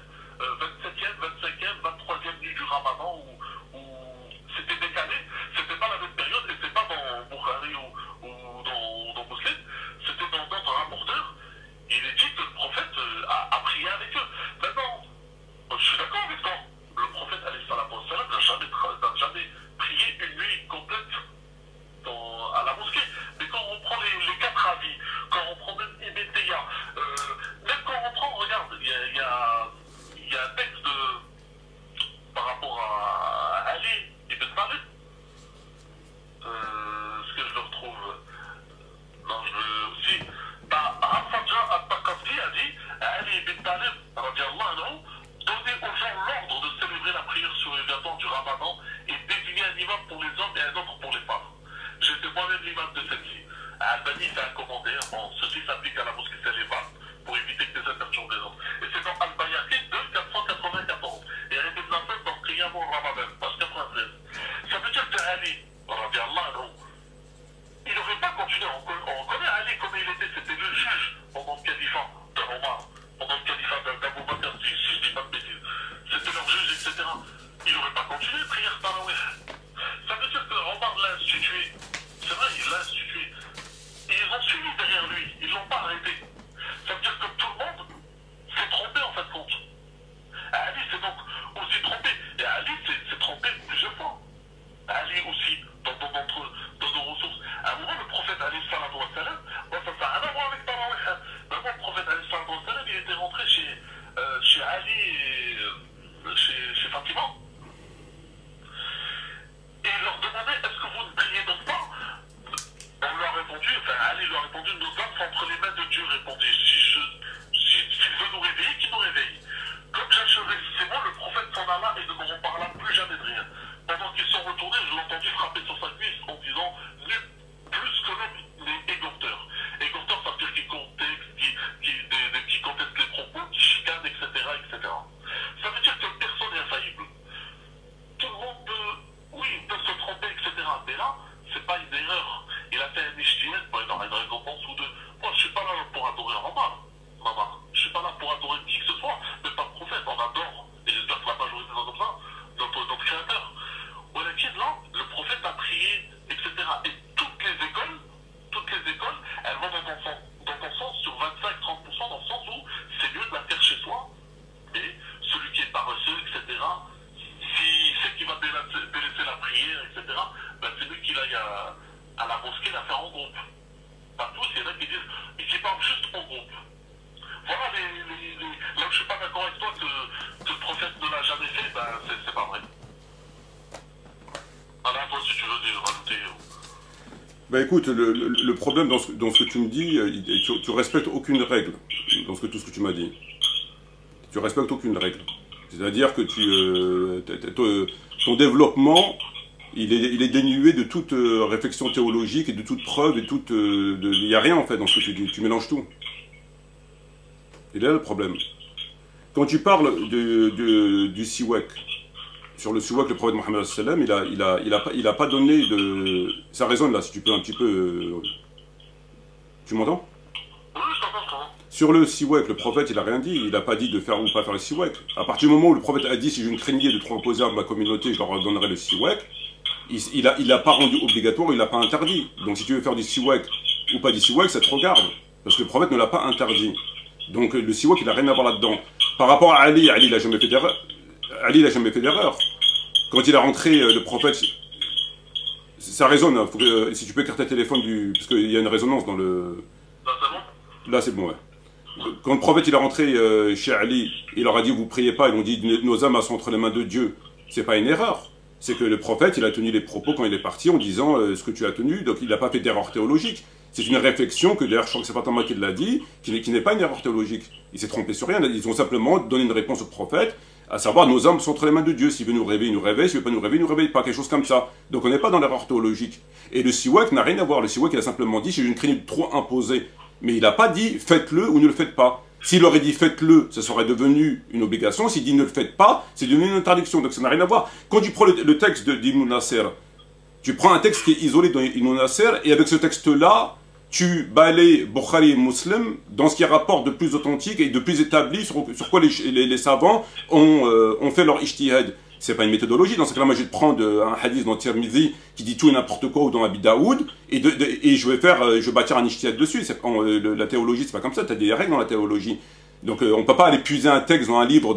23e nuit du Ramadan où c'était décalé. C'était pas la même période et c'est pas dans Bukhari ou dans Muslim. C'était dans d'autres rapporteurs. Il est dit que le prophète a prié avec eux. Maintenant, je suis d'accord avec toi. Le prophète alayhi salatu wa salam n'a jamais prié une nuit complète à la mosquée. Mais quand on prend les 4 avis, quand on prend même Ibn Taymiyyah, même quand on prend, regarde, il y a un texte par rapport à Ali Ibn Talib. Est-ce que je le retrouve? Non, je veux aussi. Al-Fajr al-Taqafti a dit Ali Ibn Talib, radiallahu anhu, donnez aux gens l'ordre de célébrer la prière surrogatoire du Ramadan et désigner un imam pour les hommes et un autre pour les femmes. J'étais moi-même l'imam de celle-ci. Al-Bani fait un commentaire, bon, ceci s'applique à la mosquée célibate pour éviter que des interjures des autres. Et c'est dans Al-Bayhaqi 2, 494. Et Ibn Nasr dans Qiyam al-Ramadan, page 93. Ça veut dire que Ali, radiallahu anhu, il n'aurait pas continué. On connaît Ali comme il était, c'était le juge pendant le califat de Omar, pendant le califat Bah écoute, le problème dans ce que tu me dis, tu respectes aucune règle dans tout ce que tu m'as dit. Tu respectes aucune règle. C'est-à-dire que ton développement, il est dénué de toute réflexion théologique et de toute preuve et il n'y a rien en fait dans ce que tu dis. Tu mélanges tout. Et là le problème. Quand tu parles du siwak, sur le siwak, le prophète Mohammed sallam, il a pas donné de... Ça résonne là, si tu peux un petit peu... Tu m'entends? Oui, je t'entends. Sur le siwak, le prophète, il a rien dit. Il n'a pas dit de faire ou pas faire le siwak. À partir du moment où le prophète a dit, si je ne craignais de trop imposer à ma communauté, je leur donnerais le siwak, il a pas rendu obligatoire, il l'a pas interdit. Donc si tu veux faire du siwak ou pas du siwak, ça te regarde. Parce que le prophète ne l'a pas interdit. Donc le siwak, il n'a rien à voir là-dedans. Par rapport à Ali, Ali n'a jamais fait d'erreur. Ali n'a jamais fait d'erreur. Quand il a rentré, le prophète... Ça résonne, hein. Si tu peux écarter le téléphone parce qu'il y a une résonance dans le... Là, c'est bon? Là, c'est bon, ouais. Quand le prophète il est rentré chez Ali, il leur a dit vous priez pas, ils ont dit nos âmes sont entre les mains de Dieu. C'est pas une erreur. C'est que le prophète il a tenu les propos quand il est parti en disant ce que tu as tenu, donc il n'a pas fait d'erreur théologique. C'est une réflexion que d'ailleurs je crois que c'est pas Thomas qui l'a dit, qui n'est pas une erreur théologique. Il s'est trompé sur rien. Ils ont simplement donné une réponse au prophète, à savoir nos âmes sont entre les mains de Dieu. S'il veut nous réveiller, il nous réveille. S'il veut pas nous réveiller, il nous réveille pas. Quelque chose comme ça. Donc on n'est pas dans l'erreur théologique. Et le siwak n'a rien à voir. Le siwak il a simplement dit si je ne craignais de trop imposer. Mais il n'a pas dit faites-le ou ne le faites pas. S'il aurait dit faites-le, ça serait devenu une obligation. S'il dit ne le faites pas, c'est devenu une interdiction. Donc ça n'a rien à voir. Quand tu prends le texte d'Ibn Nasser, tu prends un texte qui est isolé dans Ibn Nasser, et avec ce texte-là, tu balayes Bukhari et Muslim dans ce qui rapporte de plus authentique et de plus établi sur quoi les savants ont fait leur ijtihad. C'est pas une méthodologie. Dans ce cas-là, moi, je vais te prendre un hadith dans Tirmidhi qui dit tout et n'importe quoi ou dans Abi Daoud et je vais bâtir un ijtihad dessus. La théologie, c'est pas comme ça. Tu as des règles dans la théologie. Donc, on peut pas aller puiser un texte dans un livre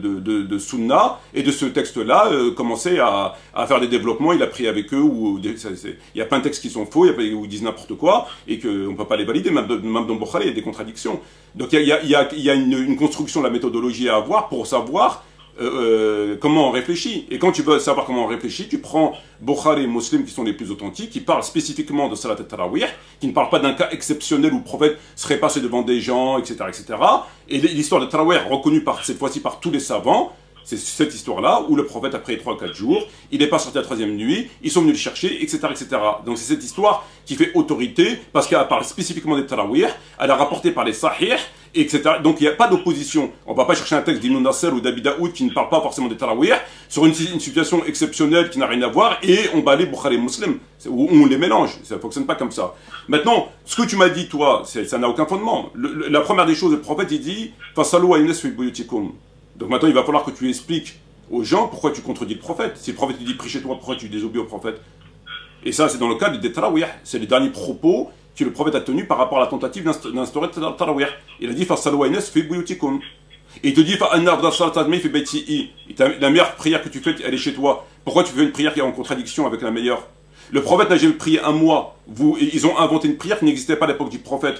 de Sunna et de ce texte-là commencer à faire des développements. Il a pris avec eux il y a plein de textes qui sont faux, où ils disent n'importe quoi et qu'on peut pas les valider. Même dans Bukhari, il y a des contradictions. Donc, il y a une construction de la méthodologie à avoir pour savoir comment on réfléchit. Et quand tu veux savoir comment on réfléchit, tu prends Bukhari et Muslim qui sont les plus authentiques, qui parlent spécifiquement de Salat al-Tarawih, qui ne parlent pas d'un cas exceptionnel où le prophète serait passé devant des gens, etc. etc. Et l'histoire de Tarawih reconnue cette fois-ci par tous les savants, c'est cette histoire-là où le prophète, après 3 ou 4 jours, il n'est pas sorti la 3e nuit, ils sont venus le chercher, etc. etc. Donc c'est cette histoire qui fait autorité, parce qu'elle parle spécifiquement des Tarawih, elle est rapportée par les Sahih, etc. Donc il n'y a pas d'opposition. On ne va pas chercher un texte d'Ibn Nasser ou d'Abi Daoud qui ne parle pas forcément des Tarawih, sur une situation exceptionnelle qui n'a rien à voir, et on balaye Bukhari et Muslim, où on les mélange. Ça ne fonctionne pas comme ça. Maintenant, ce que tu m'as dit, toi, ça n'a aucun fondement. La première des choses, le prophète, il dit « Fasalou aynes fi buyutikum ». Donc maintenant, il va falloir que tu expliques aux gens pourquoi tu contredis le prophète. Si le prophète te dit prie chez toi, pourquoi tu désobéis au prophète? Et ça, c'est dans le cadre des tarawih. C'est les derniers propos que le prophète a tenus par rapport à la tentative d'instaurer le tarawih. Il a dit fasalou aynes fi buyutikum. Et il te dit la meilleure prière que tu fais, elle est chez toi. Pourquoi tu fais une prière qui est en contradiction avec la meilleure? Le prophète n'a jamais prié un mois. Ils ont inventé une prière qui n'existait pas à l'époque du prophète.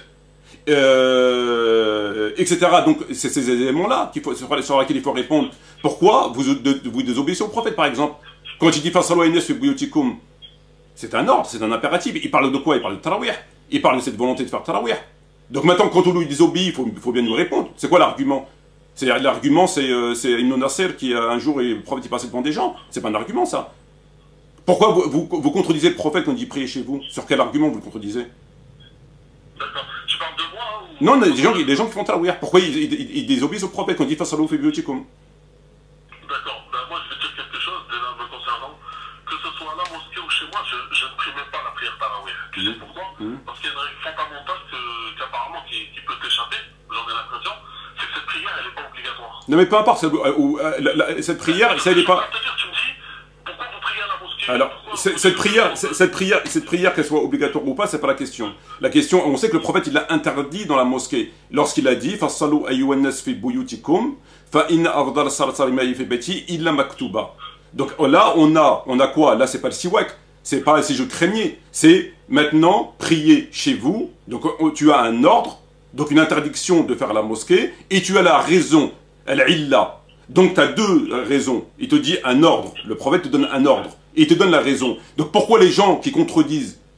Etc. Donc, c'est ces éléments-là sur lesquels il faut répondre. Pourquoi vous désobéissez au prophète, par exemple? Quand il dit Fasalou aynes fi buyutikum, c'est un ordre, c'est un impératif. Il parle de quoi? Il parle de tarawih. Il parle de cette volonté de faire tarawih. Donc maintenant, quand on lui désobéit, il faut bien nous répondre. C'est quoi l'argument? L'argument, c'est Ibn Nasser qui, un jour, le prophète est passé devant des gens. C'est pas un argument, ça. Pourquoi vous contredisez le prophète quand il dit priez chez vous? Sur quel argument vous le contredisez? D'accord. Tu parles de moi ou... Non, des gens qui font tarawih. Pourquoi ils désobéissent au prophète quand il dit fasalou fi buyutikum? D'accord. Ben moi, je vais te dire quelque chose, déjà me concernant. Que ce soit à la mosquée ou chez moi, je ne prie même pas la prière tarawih. Tu sais pourquoi? Parce qu'il y a une règle fondamentale qu'apparemment qui peut t'échapper, j'en ai l'impression, c'est que cette prière, elle n'est pas obligatoire. Non, mais peu importe, cette prière, ça, elle n'est pas... C'est-à-dire, tu me dis, pourquoi vous priez à la mosquée? Alors, cette prière, qu'elle soit obligatoire ou pas, c'est pas la question. La question, on sait que le prophète, il l'a interdit dans la mosquée. Lorsqu'il a dit, fasalou ayyuhan nas fi buyutikum, fa inna afdal salati ma fi bayti illa maktuba. Donc là, on a quoi? Là, c'est pas le siwak. C'est pas si je craignais. C'est maintenant prier chez vous. Donc tu as un ordre, donc une interdiction de faire la mosquée, et tu as la raison, al-illa. Donc tu as 2 raisons. Il te dit un ordre. Le prophète te donne un ordre. Et il te donne la raison. Donc pourquoi les gens qui contredisent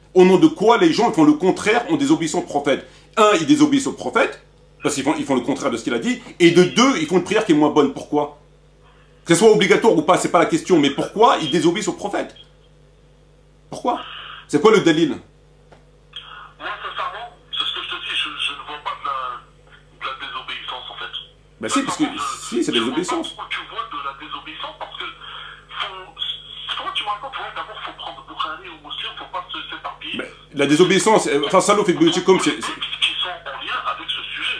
Au nom de quoi les gens font le contraire en désobéissant au prophète? Un, ils désobéissent au prophète, parce qu'ils font le contraire de ce qu'il a dit, et de deux, ils font une prière qui est moins bonne. Pourquoi? Que ce soit obligatoire ou pas, c'est pas la question, mais pourquoi ils désobéissent au prophète? Pourquoi? C'est quoi le dalil? Moi, sincèrement, c'est ce que je te dis, je ne vois pas de la désobéissance en fait. Ben si, parce que si, c'est de la désobéissance. Pourquoi tu vois de la désobéissance? Parce que comment tu me racontes, ouais, d'abord, il faut prendre Bukhari ou Muslim, il ne faut pas s'éparpiller. Ben, la désobéissance, Fasalo fait comme c'est. Qui sont en lien avec ce sujet.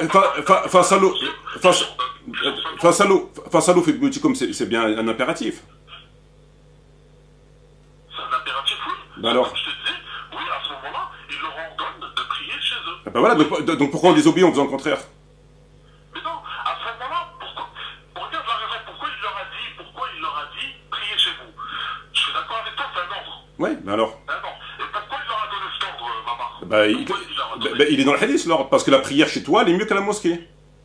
Fasalo fait comme c'est bien un impératif. C'est un impératif, oui. Ben alors. Comme je te disais, oui, à ce moment-là, il leur ordonne de prier chez eux. Ben voilà, donc pourquoi on désobéit en faisant le contraire? Mais non, à ce moment-là, regarde la raison pourquoi il leur a dit priez chez vous. Je suis d'accord avec toi, c'est un ordre. Oui, ben alors. Un ordre. Et pourquoi il leur a donné cet ordre, Maman? Il est dans le hadith, l'ordre, parce que la prière chez toi, elle est mieux qu'à la mosquée.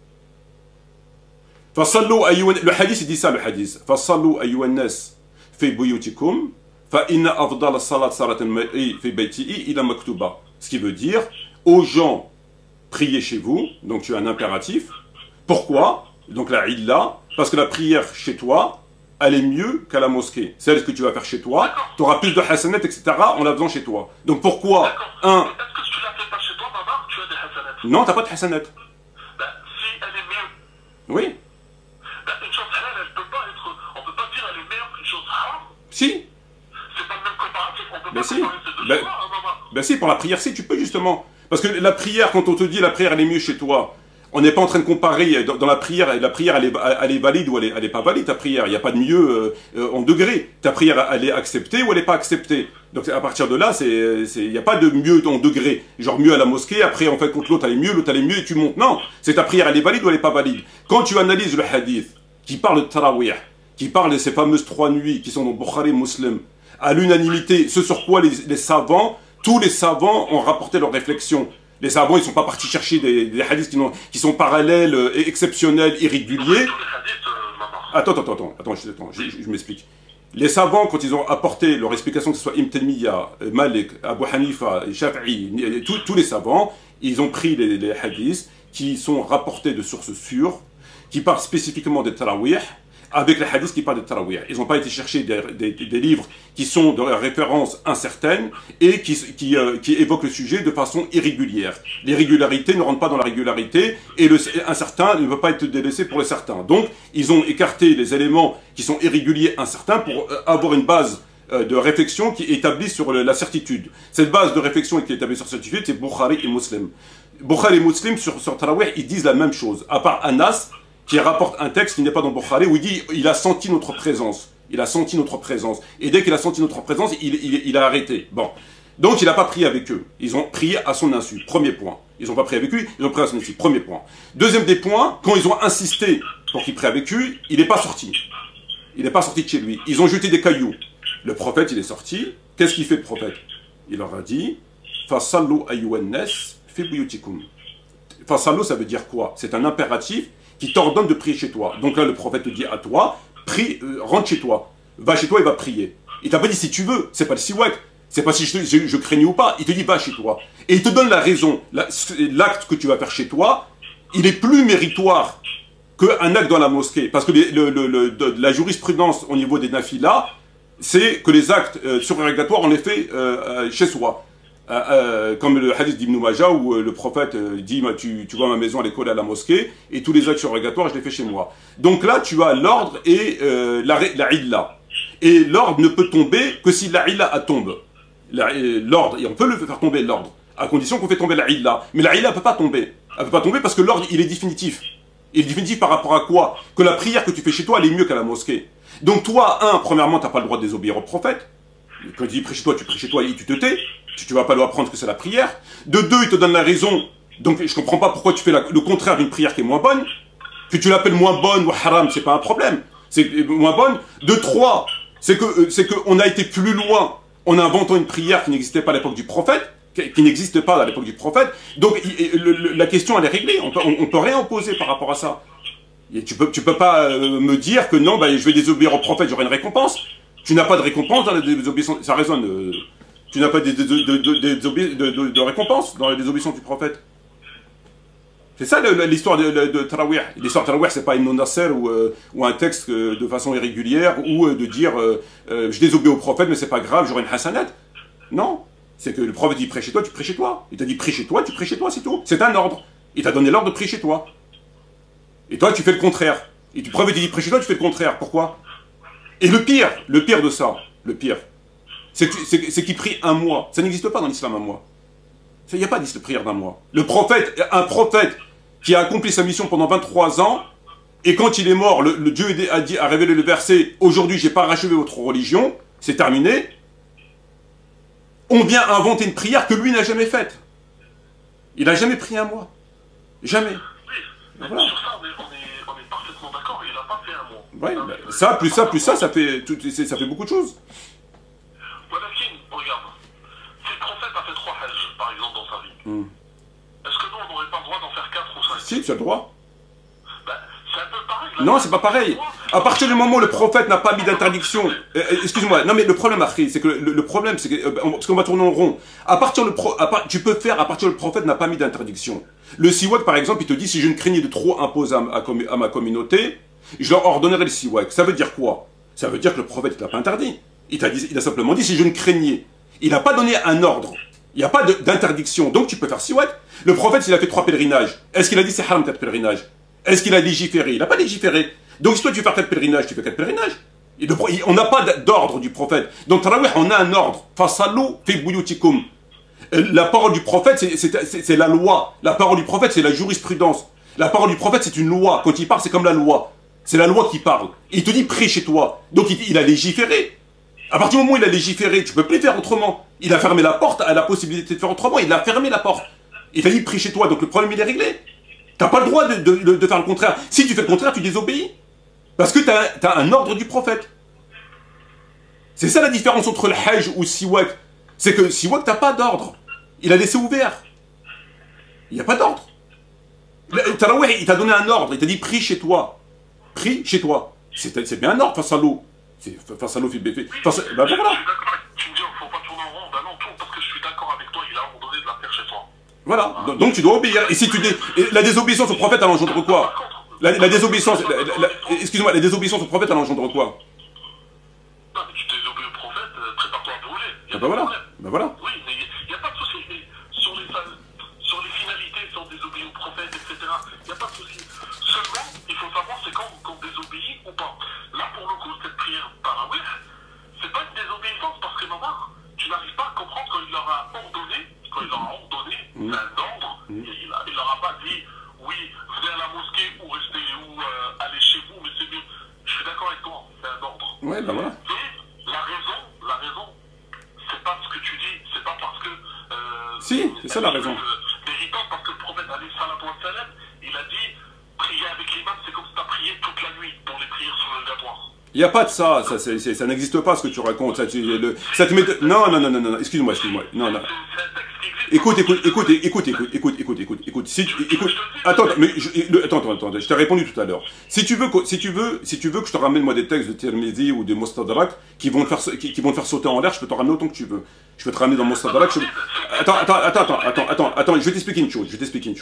Le hadith, il dit ça, le hadith. Fasallu ayyuhan nas fi buyutikum fa inna afdal as-salat salat al-mar'i fi baytihi ila maktuba. Ce qui veut dire, aux gens, priez chez vous, donc tu as un impératif. Pourquoi? Donc la illa, parce que la prière chez toi, elle est mieux qu'à la mosquée. Celle que tu vas faire chez toi, tu auras plus de hasanat, etc. en la faisant chez toi. Donc pourquoi? Un. Est-ce que tu la fais pas chez toi, Maman, tu as des hasanat? Non, t'as pas de hasanat. Ben, si elle est mieux. Oui. Ben, une chose halal, on peut pas dire elle est meilleure qu'une chose haram. Si. C'est pas le même comparatif, on peut Ben pas si. comparer ces deux choses-là, hein, Maman. Ben si, pour la prière, si, tu peux justement. Parce que la prière, quand on te dit la prière, elle est mieux chez toi, on n'est pas en train de comparer dans la prière elle est valide ou elle est pas valide, ta prière. Il n'y a pas de mieux en degré. Ta prière, elle est acceptée ou elle n'est pas acceptée. Donc à partir de là, il n'y a pas de mieux en degré. Genre mieux à la mosquée, après en fait contre l'autre elle est mieux et tu montes. Non, c'est ta prière, elle est valide ou elle n'est pas valide. Quand tu analyses le hadith qui parle de tarawih, qui parle de ces fameuses 3 nuits qui sont dans Bukhari Muslim, à l'unanimité, ce sur quoi les savants, tous les savants ont rapporté leurs réflexions. Les savants, ils ne sont pas partis chercher des hadiths qui sont parallèles, exceptionnels, irréguliers. Attends, je m'explique. Les savants, quand ils ont apporté leur explication, que ce soit Ibn Taymiyyah, Malik, Abu Hanifa, Shafi'i, tous les savants, ils ont pris les hadiths qui sont rapportés de sources sûres, qui parlent spécifiquement des tarawih, avec les hadiths qui parlent de tarawih. Ils n'ont pas été chercher des livres qui sont de référence incertaine et qui évoquent le sujet de façon irrégulière. L'irrégularité ne rentre pas dans la régularité et incertain ne peut pas être délaissé pour le certain. Donc, ils ont écarté les éléments qui sont irréguliers, incertains, pour avoir une base de réflexion qui est établie sur la certitude. Cette base de réflexion qui est établie sur la certitude, c'est Bukhari et Muslim. Bukhari et Muslim, sur tarawih, ils disent la même chose, à part Anas, qui rapporte un texte qui n'est pas dans Bukhari, où il dit il a senti notre présence. Il a senti notre présence. Et dès qu'il a senti notre présence, il a arrêté. Bon. Donc il n'a pas prié avec eux. Ils ont prié à son insu. Premier point. Ils n'ont pas prié avec lui, ils ont prié à son insu. Premier point. Deuxième des points, quand ils ont insisté pour qu'il prie avec lui, il n'est pas sorti. Il n'est pas sorti de chez lui. Ils ont jeté des cailloux. Le prophète, il est sorti. Qu'est-ce qu'il fait, le prophète? Il leur a dit Fasallu ayyuhan nas fi buyutikum. Fasallu, ça veut dire quoi? C'est un impératif qui t'ordonne de prier chez toi. Donc là, le prophète te dit à toi, prie, rentre chez toi, va chez toi et va prier. Il t'a pas dit si tu veux, c'est pas le siwak, c'est pas si je craignais ou pas, il te dit va chez toi. Et il te donne la raison, l'acte que tu vas faire chez toi, il est plus méritoire qu'un acte dans la mosquée. Parce que la jurisprudence au niveau des nafilas, c'est que les actes surérogatoires, on les fait chez soi. Comme le hadith d'Ibn Majah où le prophète dit tu vois ma maison elle est collée à la mosquée et tous les actes surrogatoires je les fais chez moi. Donc là tu as l'ordre et la illa. Et l'ordre ne peut tomber que si la illa tombe. L'ordre, et on peut le faire tomber l'ordre, à condition qu'on fait tomber la illa. Mais la illa ne peut pas tomber. Elle ne peut pas tomber parce que l'ordre il est définitif. Il est définitif par rapport à quoi? Que la prière que tu fais chez toi elle est mieux qu'à la mosquée. Donc toi, premièrement tu n'as pas le droit de désobéir au prophète. Quand il dit prie chez toi, tu pries chez toi et tu te tais. Tu vas pas lui apprendre que c'est la prière. De deux, il te donne la raison. Donc je comprends pas pourquoi tu fais le contraire d'une prière qui est moins bonne. Que tu l'appelles moins bonne ou haram, c'est pas un problème. C'est moins bonne. De trois, c'est que on a été plus loin en inventant une prière qui n'existait pas à l'époque du prophète, qui n'existe pas à l'époque du prophète. Donc la question elle est réglée. On peut rien opposer par rapport à ça. Et tu peux pas me dire que non, je vais désobéir au prophète, j'aurai une récompense. Tu n'as pas de récompense dans la désobéissance. Ça résonne. Tu n'as pas de récompense dans la désobéissance du prophète. C'est ça l'histoire de Tarawih. L'histoire de Tarawih, c'est pas une Nasser ou un texte de façon irrégulière ou de dire je désobéis au prophète, mais c'est pas grave, j'aurai une hasanat. Non. C'est que le prophète dit prie chez toi, tu pries chez toi. Il t'a dit prie chez toi, tu pries chez toi, c'est tout. C'est un ordre. Il t'a donné l'ordre de prier chez toi. Et toi, tu fais le contraire. Et le prophète dit prie chez toi, tu fais le contraire. Pourquoi? Et le pire de ça, le pire, c'est qu'il prie un mois. Ça n'existe pas dans l'islam un mois. Il n'y a pas de prière d'un mois. Un prophète qui a accompli sa mission pendant 23 ans, et quand il est mort, le Dieu a révélé le verset « Aujourd'hui, j'ai pas rachevé votre religion, c'est terminé », on vient inventer une prière que lui n'a jamais faite. Il n'a jamais prié un mois. Jamais. Oui, mais voilà. Sur ça, on est parfaitement d'accord, il n'a pas fait un mois. Ouais, ça, plus ça, ça fait beaucoup de choses. Voilà, Kim, regarde. Si le prophète a fait 3 hajj, par exemple, dans sa vie, est-ce que nous, on n'aurait pas le droit d'en faire 4 ou 5? Si, tu as le droit. Ben, c'est un peu pareil. Non, c'est pas pareil. À partir du moment où le prophète n'a pas mis d'interdiction, excuse-moi, non mais le problème, Akhi, c'est que le problème, c'est que parce qu'on va tourner en rond. Tu peux faire à partir du prophète n'a pas mis d'interdiction. Le siwak, par exemple, il te dit si je ne craignais de trop imposer à ma communauté, je leur ordonnerai le siwak. Ça veut dire quoi? Ça veut dire que le prophète ne l'a pas interdit. Il a simplement dit si je ne craignais. Il n'a pas donné un ordre. Il n'y a pas d'interdiction. Donc tu peux faire siwak. Le prophète, s'il a fait 3 pèlerinages, est-ce qu'il a dit c'est haram 4 pèlerinages? Est-ce qu'il a légiféré? Il n'a pas légiféré. Donc si toi tu veux faire 4 pèlerinages, tu fais 4 pèlerinages. On n'a pas d'ordre du prophète. Donc Tarawih, on a un ordre. Fasallu fi buyutikum. La parole du prophète, c'est la loi. La parole du prophète, c'est la jurisprudence. La parole du prophète, c'est une loi. Quand il parle, c'est comme la loi. C'est la loi qui parle. Et il te dit prie chez toi. Donc il a légiféré. À partir du moment où il a légiféré, tu peux plus faire autrement. Il a fermé la porte à la possibilité de faire autrement. Il a fermé la porte. Il t'a dit prie chez toi. Donc le problème, il est réglé. T'as pas le droit de faire le contraire. Si tu fais le contraire, tu désobéis. Parce que t'as un ordre du prophète. C'est ça la différence entre le hajj ou le siwak. C'est que le siwak, t'as pas d'ordre. Il a laissé ouvert. Il n'y a pas d'ordre. Tarawih, il t'a donné un ordre. Il t'a dit prie chez toi. Prie chez toi. C'est bien un ordre face à l'eau. Face à l'eau, ben voilà. Tu me dis, il ne faut pas tourner en rond. Ben non, parce que je suis d'accord avec toi. Il a ordonné de la faire chez toi. Voilà. Donc tu dois obéir. Et si la désobéissance au prophète, elle engendre quoi? La désobéissance. Excuse-moi, la désobéissance au prophète, elle engendre quoi? Non, mais tu désobéis au prophète, prépare-toi à brûler. Ben voilà. Ben voilà. Oui, mais il n'y a pas de souci. Sur les finalités, si on désobéit au prophète, etc., il n'y a pas de souci. Seulement, il faut savoir c'est quand on désobéit ou pas. Là, pour le coup, cette prière Tarawih, c'est pas une désobéissance parce que maman, tu n'arrives pas à comprendre quand il leur a ordonné, c'est un ordre, il leur a pas dit oui, venez à la mosquée ou restez ou allez chez vous, mais c'est mieux. Je suis d'accord avec toi, c'est un ordre. Ouais, ben voilà. Et la raison, c'est pas ce que tu dis, c'est pas parce que. Si, c'est ça la raison. Véritable, parce que le prophète il a dit prier avec l'imam, c'est comme si tu as prié toute la nuit pour les prières surrogatoires. Il n'y a pas de ça, ça n'existe pas ce que tu racontes. Non, excuse-moi. Non. Écoute. Attends, je t'ai répondu tout à l'heure. Si tu veux que je te ramène moi des textes de Tirmizi ou de Mostadrak qui vont te faire sauter en l'air, je peux t'en ramener autant que tu veux. Je peux te ramener dans Mostadrak. Attends, je vais t'expliquer une chose.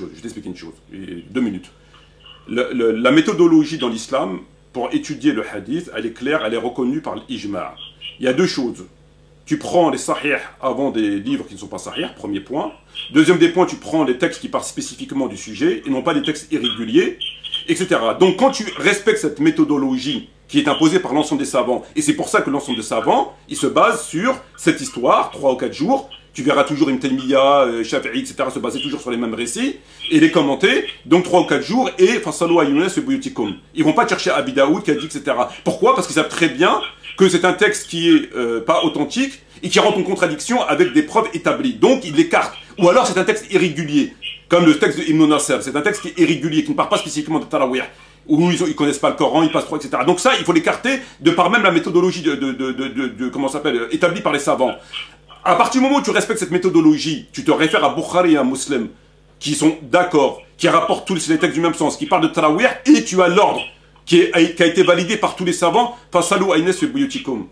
2 minutes. La méthodologie dans l'islam pour étudier le hadith, elle est claire, elle est reconnue par l'ijma'. Il y a 2 choses. Tu prends les sahih avant des livres qui ne sont pas sahih, premier point. Deuxième des points, tu prends les textes qui parlent spécifiquement du sujet et non pas des textes irréguliers, etc. Donc quand tu respectes cette méthodologie qui est imposée par l'ensemble des savants, et c'est pour ça que l'ensemble des savants, ils se basent sur cette histoire, 3 ou 4 jours, tu verras toujours Ibn Taymiyyah, Shafi'i, etc. se baser toujours sur les mêmes récits, et les commenter, donc 3 ou 4 jours, et Fasalou Ayounes et Buyutikum. Ils vont pas chercher Abi Daoud qui a dit, etc. Pourquoi? Parce qu'ils savent très bien que c'est un texte qui est pas authentique, et qui rentre en contradiction avec des preuves établies. Donc ils l'écartent. Ou alors c'est un texte irrégulier, comme le texte de Ibn Nasser. C'est un texte qui est irrégulier, qui ne parle pas spécifiquement de Tarawih, où ils connaissent pas le Coran, ils passent trop, etc. Donc ça, il faut l'écarter de par même la méthodologie comment ça s'appelle, établie par les savants. À partir du moment où tu respectes cette méthodologie, tu te réfères à Bukhari et à Muslim, qui sont d'accord, qui rapportent tous les textes du même sens, qui parlent de Tarawih, et tu as l'ordre qui a été validé par tous les savants, Fasalou Aynes fi Buyutikum.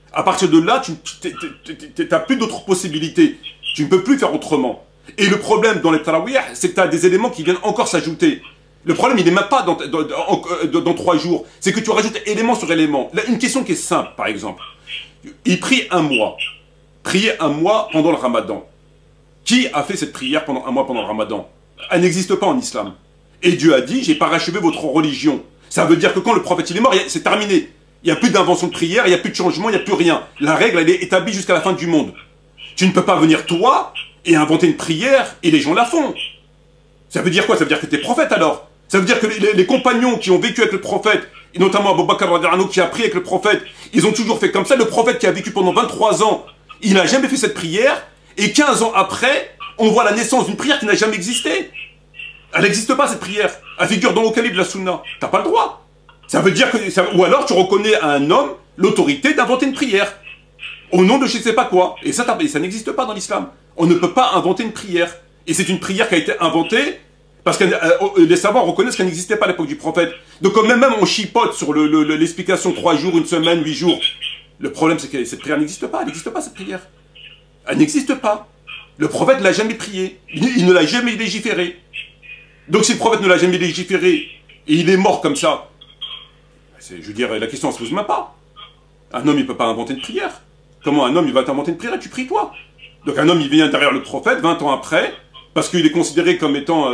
À partir de là, tu n'as plus d'autres possibilités. Tu ne peux plus faire autrement. Et le problème dans les tarawih, c'est que tu as des éléments qui viennent encore s'ajouter. Le problème, il n'est même pas dans 3 jours. C'est que tu rajoutes élément sur élément. Là, une question qui est simple, par exemple. Il prie un mois. Prier un mois pendant le ramadan. Qui a fait cette prière pendant un mois pendant le ramadan? Elle n'existe pas en islam. Et Dieu a dit, j'ai parachevé votre religion. Ça veut dire que quand le prophète il est mort, c'est terminé. Il n'y a plus d'invention de prière, il n'y a plus de changement, il n'y a plus rien. La règle, elle est établie jusqu'à la fin du monde. Tu ne peux pas venir, toi, et inventer une prière, et les gens la font. Ça veut dire quoi? Ça veut dire que tu es prophète, alors. Ça veut dire que les compagnons qui ont vécu avec le prophète, et notamment Abu Bakr qui a prié avec le prophète, ils ont toujours fait comme ça. Le prophète qui a vécu pendant 23 ans, il n'a jamais fait cette prière, et 15 ans après, on voit la naissance d'une prière qui n'a jamais existé. Elle n'existe pas, cette prière. Elle figure dans aucun livre de la Sunna. T'as pas le droit. Ça veut dire que... ou alors tu reconnais à un homme l'autorité d'inventer une prière. Au nom de je ne sais pas quoi. Et ça n'existe pas dans l'islam. On ne peut pas inventer une prière. Et c'est une prière qui a été inventée parce que les savants reconnaissent qu'elle n'existait pas à l'époque du prophète. Donc quand même on chipote sur l'explication 3 jours, 1 semaine, 8 jours. Le problème c'est que cette prière n'existe pas. Elle n'existe pas cette prière. Elle n'existe pas. Le prophète ne l'a jamais prié. Il ne l'a jamais légiféré. Donc si le prophète ne l'a jamais légiféré et il est mort comme ça, je veux dire, la question ne se pose même pas. Un homme, il ne peut pas inventer une prière. Comment un homme, il va t'inventer une prière et tu pries toi? Donc un homme, il vient derrière le prophète 20 ans après, parce qu'il est considéré comme étant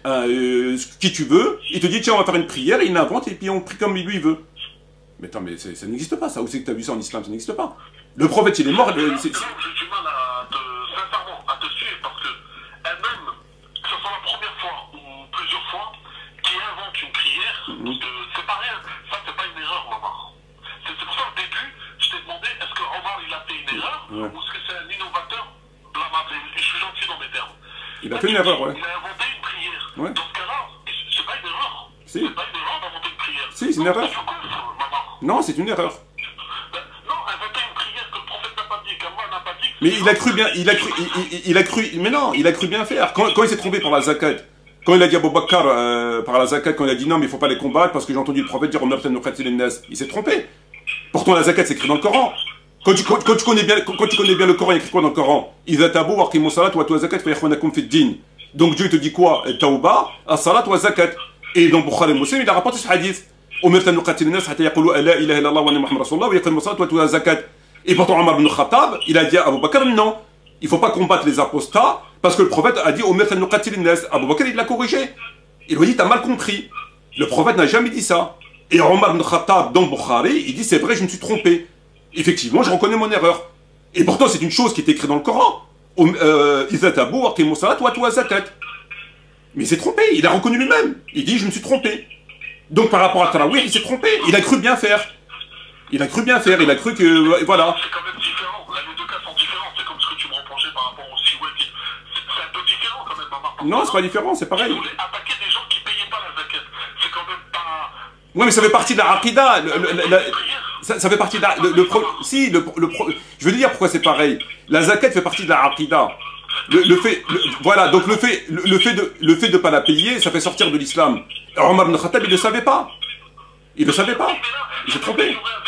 qui tu veux, il te dit, tiens, on va faire une prière, et il l'invente, et puis on prie comme lui, il veut. Mais attends, mais ça n'existe pas, ça. Où c'est que tu as vu ça en islam? Ça n'existe pas. Le prophète, il est mort. J'ai du mal sincèrement, à te suivre, parce que elle-même, que ce soit la première fois ou plusieurs fois, qui invente une prière, c'est pas rien. Ça, c'est pas une erreur, maman. C'est pour ça, au début, je t'ai demandé, est-ce que Omar, il a fait une erreur, ou est-ce que c'est un innovateur blâmable? Et je suis gentil dans mes termes. Il a fait une erreur, ouais. Il a inventé une prière. Ouais. Dans ce cas-là, c'est pas une erreur. Si. C'est pas une erreur d'inventer une prière. Si, c'est une erreur. Non, c'est une erreur. Non, inventer une prière que le prophète n'a pas dit, qu'Allah n'a pas dit. Mais il a cru bien, mais non, il a cru bien faire. Quand il s'est trompé par la zakat, quand il a dit à Abu Bakr par la zakat, quand il a dit non, mais il ne faut pas les combattre parce que j'ai entendu le prophète dire il s'est trompé. Pourtant, la zakat, c'est écrit dans le Coran. Quand tu connais bien le Coran, il y a écrit quoi dans le Coran? Donc Dieu te dit quoi? Tauba, as-salat wa zakat. Et dans Bukhari Muslim, il a rapporté ce hadith. Et pourtant, Omar ibn Khattab, il a dit à Abu Bakr, non, il ne faut pas combattre les apostats, parce que le prophète a dit, Abu Bakr, il l'a corrigé. Il lui a dit, t'as mal compris. Le prophète n'a jamais dit ça. Et Omar ibn Khattab, dans Bukhari, il dit, c'est vrai, je me suis trompé. Effectivement, je reconnais mon erreur. Et pourtant, c'est une chose qui est écrite dans le Coran. Mais il s'est trompé, il a reconnu lui-même. Il dit, je me suis trompé. Donc par rapport à Tarawih, il s'est trompé. Il a cru bien faire. Il a cru que... Voilà. C'est quand même différent. Là, les deux cas sont différents. C'est comme ce que tu me reprochais par rapport au Siwek. C'est un peu différent quand même, maman. Non, c'est pas différent, c'est pareil. Tu voulais attaquer des gens qui ne payaient pas la zakat. C'est quand même pas... Oui, mais ça fait partie de la Aqida. Ça fait partie de la... je veux dire pourquoi c'est pareil. La zakat fait partie de la Aqida. Voilà, donc le fait de pas la payer, ça fait sortir de l'islam. Omar ibn Khattab, il ne le savait pas. Il ne le savait pas. Il s'est trompé. C'est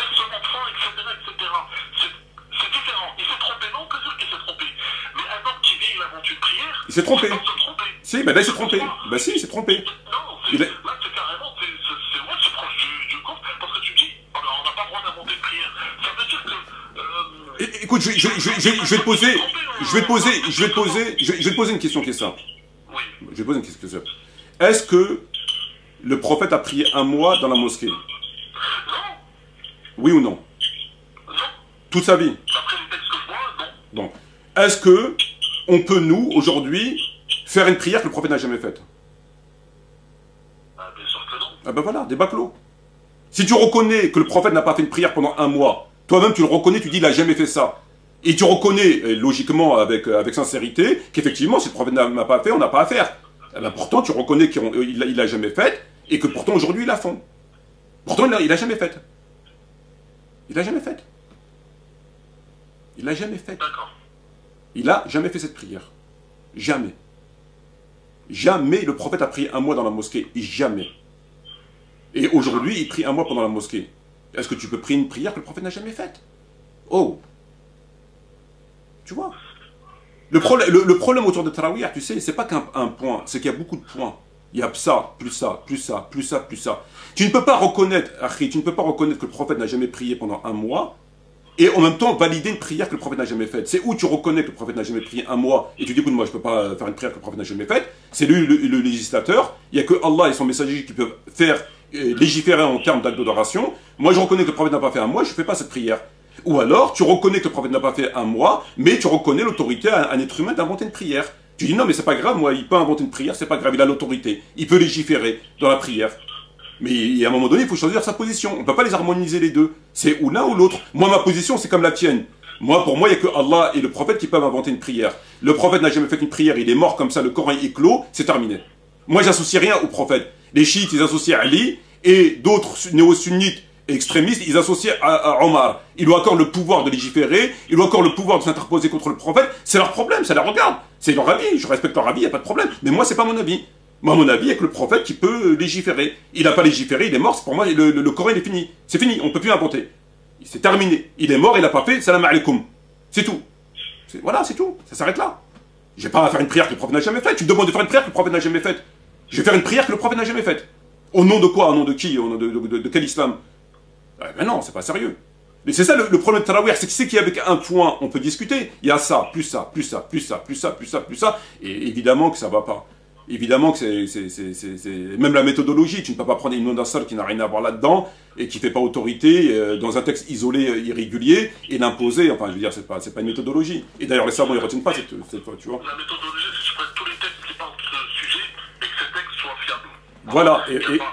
différent. Il s'est trompé, non, que dire qu'il s'est trompé. Mais un homme qui dit il invente une prière, il s'est trompé. Il peut se tromper. Si, ben là il s'est trompé. Ben si, il s'est trompé. Non, là c'est carrément, c'est proche du compte, parce que tu dis, on n'a pas le droit d'inventer une prière. Ça veut dire que... Écoute, je vais te poser une question qui est simple. Oui. Je vais poser une question qui est simple. Est-ce que le prophète a prié un mois dans la mosquée? Non. Oui ou non? Non. Toute sa vie? D'après les textes que je vois, non. Bon. Est-ce que on peut, nous, aujourd'hui, faire une prière que le prophète n'a jamais faite? Bien sûr que non. Ah ben voilà, débat clos. Si tu reconnais que le prophète n'a pas fait une prière pendant un mois, toi-même tu le reconnais, tu dis il n'a jamais fait ça. Et tu reconnais, logiquement, avec sincérité, qu'effectivement, si le prophète n'a pas fait, on n'a pas à faire. Eh ben, pourtant, tu reconnais qu'il l'a jamais fait, et que pourtant, aujourd'hui, ils la font. Pourtant, il l'a jamais fait. Il l'a jamais fait. Il l'a jamais fait. D'accord. Il n'a jamais fait cette prière. Jamais. Jamais le prophète a prié un mois dans la mosquée. Jamais. Et aujourd'hui, il prie un mois pendant la mosquée. Est-ce que tu peux prier une prière que le prophète n'a jamais faite? Oh, tu vois. Le problème autour de Tarawih, tu sais, c'est pas qu'un point, c'est qu'il y a beaucoup de points. Il y a ça, plus ça, plus ça, plus ça, plus ça. Tu ne peux pas reconnaître, Akhi, tu ne peux pas reconnaître que le prophète n'a jamais prié pendant un mois et en même temps valider une prière que le prophète n'a jamais faite. C'est où tu reconnais que le prophète n'a jamais prié un mois et tu dis, écoute, moi je ne peux pas faire une prière que le prophète n'a jamais faite. C'est lui le législateur. Il n'y a que Allah et son messager qui peuvent faire légiférer en termes d'acte d'adoration. Moi je reconnais que le prophète n'a pas fait un mois, je ne fais pas cette prière. Ou alors tu reconnais que le prophète n'a pas fait un mois, mais tu reconnais l'autorité à un être humain d'inventer une prière. Tu dis non mais c'est pas grave, moi il peut inventer une prière, c'est pas grave, il a l'autorité, il peut légiférer dans la prière. Mais à un moment donné, il faut choisir sa position. On ne peut pas les harmoniser les deux. C'est ou l'un ou l'autre. Moi, ma position, c'est comme la tienne. Pour moi, il n'y a que Allah et le prophète qui peuvent inventer une prière. Le prophète n'a jamais fait une prière, il est mort comme ça, le Coran est clos, c'est terminé. Moi, j'associe rien au prophète. Les chiites, ils associent à Ali, et d'autres néo-sunnites extrémistes, ils associent à Omar. Il a encore le pouvoir de légiférer, il a encore le pouvoir de s'interposer contre le prophète. C'est leur problème, ça les regarde. C'est leur avis, je respecte leur avis, il n'y a pas de problème. Mais moi, c'est pas mon avis. Moi, à mon avis, il n'y a que le prophète qui peut légiférer. Il n'a pas légiféré, il est mort. Pour moi, le Coran, il est fini. C'est fini, on ne peut plus inventer. C'est terminé. Il est mort, il n'a pas fait, salam alaikum. C'est tout. Voilà, c'est tout. Ça s'arrête là. Je vais pas faire une prière que le prophète n'a jamais faite. Tu me demandes de faire une prière que le prophète n'a jamais faite. Je vais faire une prière que le prophète n'a jamais faite. Au nom de quoi? Au nom de qui? Au nom de quel islam? Mais non, c'est pas sérieux. Mais c'est ça le problème de Tarawih, c'est qu'il y a avec un point, on peut discuter. Il y a ça, plus ça, plus ça, plus ça, plus ça, plus ça, plus ça. Et évidemment que ça va pas. Évidemment que c'est même la méthodologie, tu ne peux pas prendre une Nasr qui n'a rien à voir là-dedans et qui ne fait pas autorité dans un texte isolé, irrégulier et l'imposer. Enfin, je veux dire, c'est pas une méthodologie. Et d'ailleurs, les savants ne retiennent pas cette fois, tu vois. La méthodologie, c'est que je prenne tous les textes qui parlent de ce sujet et que ces textes soient fiables. Voilà,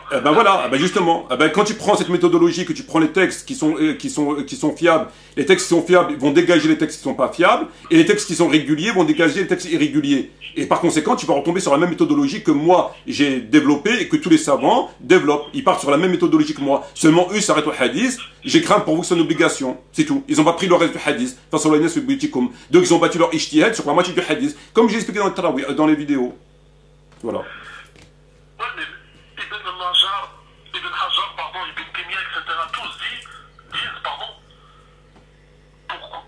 ben justement, quand tu prends cette méthodologie, que tu prends les textes qui sont fiables, les textes qui sont fiables vont dégager les textes qui ne sont pas fiables, et les textes qui sont réguliers vont dégager les textes irréguliers. Et par conséquent, tu vas retomber sur la même méthodologie que moi j'ai développée et que tous les savants développent. Ils partent sur la même méthodologie que moi. Seulement eux s'arrêtent au hadith. J'ai craint pour vous que c'est une obligation. C'est tout. Ils n'ont pas pris le reste du hadith. Donc ils ont battu leur ijtihad sur la moitié du hadith. Comme j'ai expliqué dans les vidéos. Voilà. Ouais, mais Ibn Hajar, pardon, Ibn Taymiyyah, etc., tous disent, pardon, pourquoi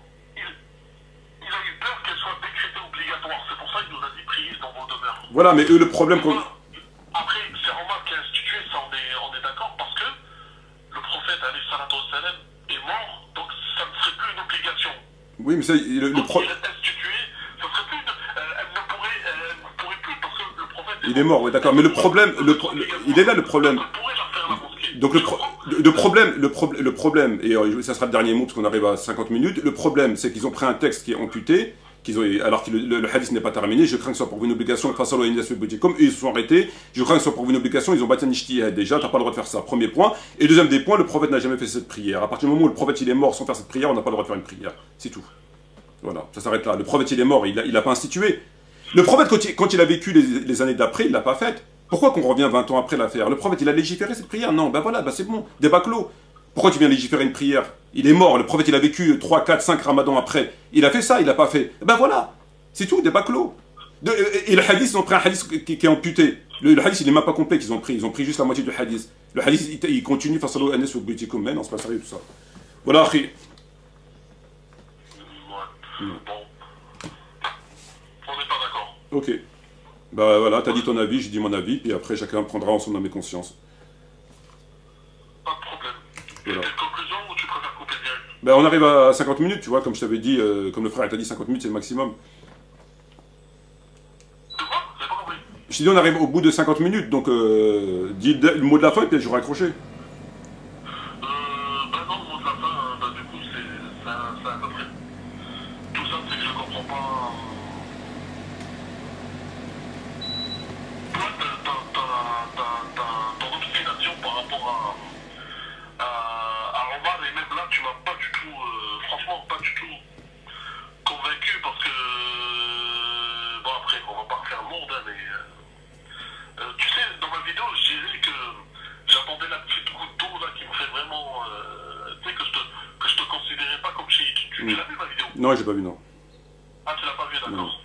il a eu peur qu'elle soit décrétée obligatoire. C'est pour ça qu'il nous a dit priez dans vos demeures. Voilà, mais eux, le problème... Après, c'est Omar qui a institué, ça on est d'accord, parce que le prophète, alayhi salatu wassalam, est mort, donc ça ne serait plus une obligation. Oui, mais ça, le problème... Il est institué, ça serait plus elle ne pourrait plus, parce que le prophète... Il est mort, oui, d'accord, mais le problème... il est là, le problème. Donc le problème, et ça sera le dernier mot parce qu'on arrive à 50 minutes, le problème c'est qu'ils ont pris un texte qui est amputé, alors que le hadith n'est pas terminé, je crains que ce soit pour vous une obligation, comme ils se sont arrêtés, je crains que ce soit pour vous une obligation, ils ont battu un ijtihad déjà, t'as pas le droit de faire ça, premier point, et deuxième des points, le prophète n'a jamais fait cette prière, à partir du moment où le prophète il est mort sans faire cette prière, on n'a pas le droit de faire une prière, c'est tout. Voilà, ça s'arrête là, le prophète il est mort, il n'a pas institué. Le prophète quand il a vécu les années d'après, il l'a pas faite. Pourquoi qu'on revient 20 ans après la faire? Le prophète, il a légiféré cette prière? Non, ben voilà, ben c'est bon, débat clos. Pourquoi tu viens légiférer une prière? Il est mort, le prophète, il a vécu 3, 4, 5 ramadans après. Il a fait ça, il l'a pas fait. Ben voilà, c'est tout, débat clos. Et le hadith, ils ont pris un hadith qui est amputé. Le hadith, il n'est même pas complet qu'ils ont pris. Ils ont pris juste la moitié du hadith. Le hadith, il continue face à l'ONS ou Britikum, mais non, c'est pas sérieux tout ça. Voilà, akhi. Bon, on n'est pas d'accord. Ok. Bah voilà, t'as dit ton avis, j'ai dit mon avis, puis après chacun prendra en son âme et conscience. Pas de problème. Voilà. Et conclusion ou tu préfères couper direct? Ben on arrive à 50 minutes, tu vois, comme je t'avais dit, comme le frère t'a dit, 50 minutes c'est le maximum. De quoi? J'ai pas compris. Je t'ai dit on arrive au bout de 50 minutes, donc dis le mot de la fin et puis je vais raccrocher. Bah non, le mot de la fin, bah du coup c'est à peu près. Tout ça c'est que je comprends pas... ton obstination par rapport à Omar, et même là tu m'as pas du tout, franchement pas du tout convaincu, parce que bon après on va pas refaire le monde, hein, mais tu sais, dans ma vidéo je disais que j'attendais la petite goutte d'eau là qui me fait vraiment, tu sais, que je te considérais pas comme chiite. Tu l'as vu ma vidéo? Non, j'ai pas vu, non. Ah, tu l'as pas vu, d'accord.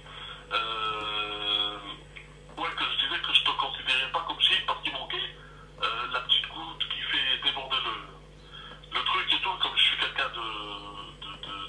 Ouais, que je disais que je te considérais pas comme chiite parce qu'il manquait la petite goutte qui fait déborder le truc et tout, comme je suis quelqu'un de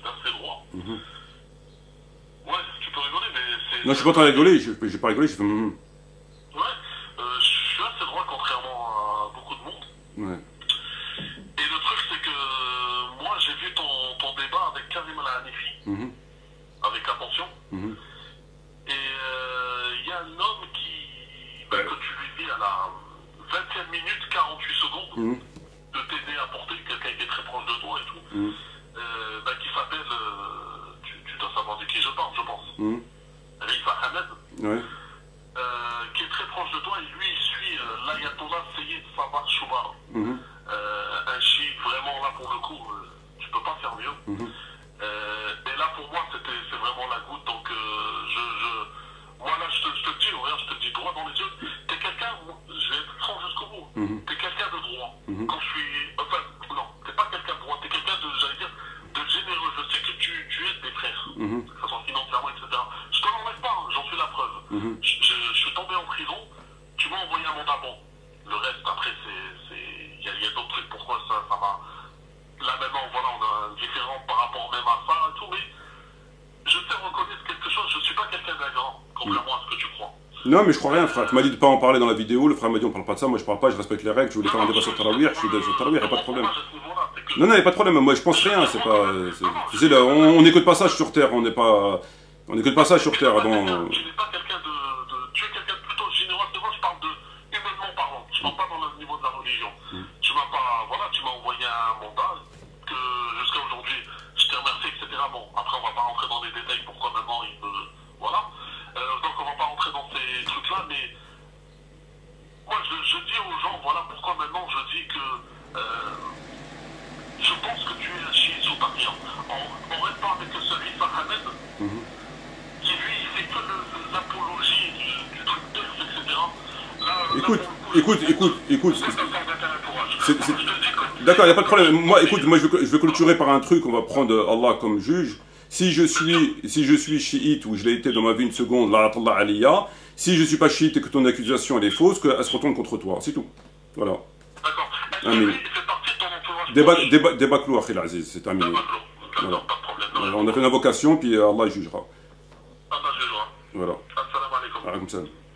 Non, je suis pas en train de rigoler, j'ai pas rigolé, j'ai fait Ouais, je suis assez droit contrairement à beaucoup de monde. Ouais. Et le truc, c'est que moi, j'ai vu ton débat avec Karim Al-Hanifi, Mhm. avec attention. Mhm. Et il y a un homme que tu lui dis à la 20e minute, 48 secondes, Mhm. de t'aider à porter quelqu'un qui est très proche de toi et tout, Mhm. qui s'appelle, tu dois savoir de qui je parle, je pense, Mhm. Rifa Hamed, Ouais. qui est très proche de toi, et lui, il suit l'Ayatollah Seyyed Sabah Shoumar. Mhm. Un chiite vraiment là pour le coup, tu peux pas faire mieux. Mhm. Et là pour moi c'est vraiment la goutte, donc moi là je te le dis, regarde, je te le dis droit dans les yeux, t'es quelqu'un, je vais être franc jusqu'au bout, Mhm. t'es quelqu'un de droit. Mhm. Quand je suis, enfin non, t'es pas quelqu'un de droit, t'es quelqu'un de, j'allais dire, de généreux. Je sais que tu aides tes frères, Mhm. que ce soit financièrement, etc. Je te l'enlève pas, hein, j'en suis la preuve. Mhm. Je suis tombé en prison, tu m'as envoyé un mandat bon. Le reste, après, il y a d'autres trucs. Pourquoi ça m'a... Là, maintenant, voilà, on a un différent par rapport même à ça et tout, mais je sais reconnaître quelque chose. Je ne suis pas quelqu'un d'agréant, contrairement à ce que tu crois. Non, mais je crois rien, frère. Tu m'as dit de pas en parler dans la vidéo. Le frère m'a dit on parle pas de ça. Moi, je parle pas, je respecte les règles. Je voulais faire un débat sur Tarawih. Je suis sur Tarawih, y a pas de problème. Non, non, y a pas de problème. Moi, je pense rien. C'est pas. Tu sais, là, on n'écoute pas ça sur Terre. On n'est pas. On n'écoute pas ça sur Terre. Tu n'es pas quelqu'un tu es quelqu'un de plutôt généreux. C'est moi, je parle de humainement parlant. Je parle pas dans le niveau de la religion. Tu m'as pas. Voilà, tu m'as envoyé un mandat que jusqu'à aujourd'hui, je te remercie, etc. Bon, après, on va pas rentrer dans les détails pourquoi maintenant il me. Voilà. Donc, on va pas rentrer dans ces trucs-là, mais moi, je dis aux gens, voilà pourquoi maintenant je dis que je pense que tu es un chiite sous papillon. On reste pas avec ce Rifa Hamed, qui lui, il fait que l'apologie du truc d'œuf, etc. Écoute. D'accord, il n'y a pas de problème. Moi, écoute, moi, je vais clôturer par un truc. On va prendre Allah comme juge. Si je suis chiite, ou je l'ai été dans ma vie une seconde, la Allah aliyah. Si je ne suis pas chiite et que ton accusation elle est fausse, qu'elle se retourne contre toi. C'est tout. Voilà. D'accord. Amin. Il fait partie de ton entourage. Débat clos, Akhil Aziz. C'est terminé. Voilà. Pas de problème. On a fait une invocation, puis Allah jugera. Allah jugera. Voilà. Assalamu alaikum. Alaykoum salam.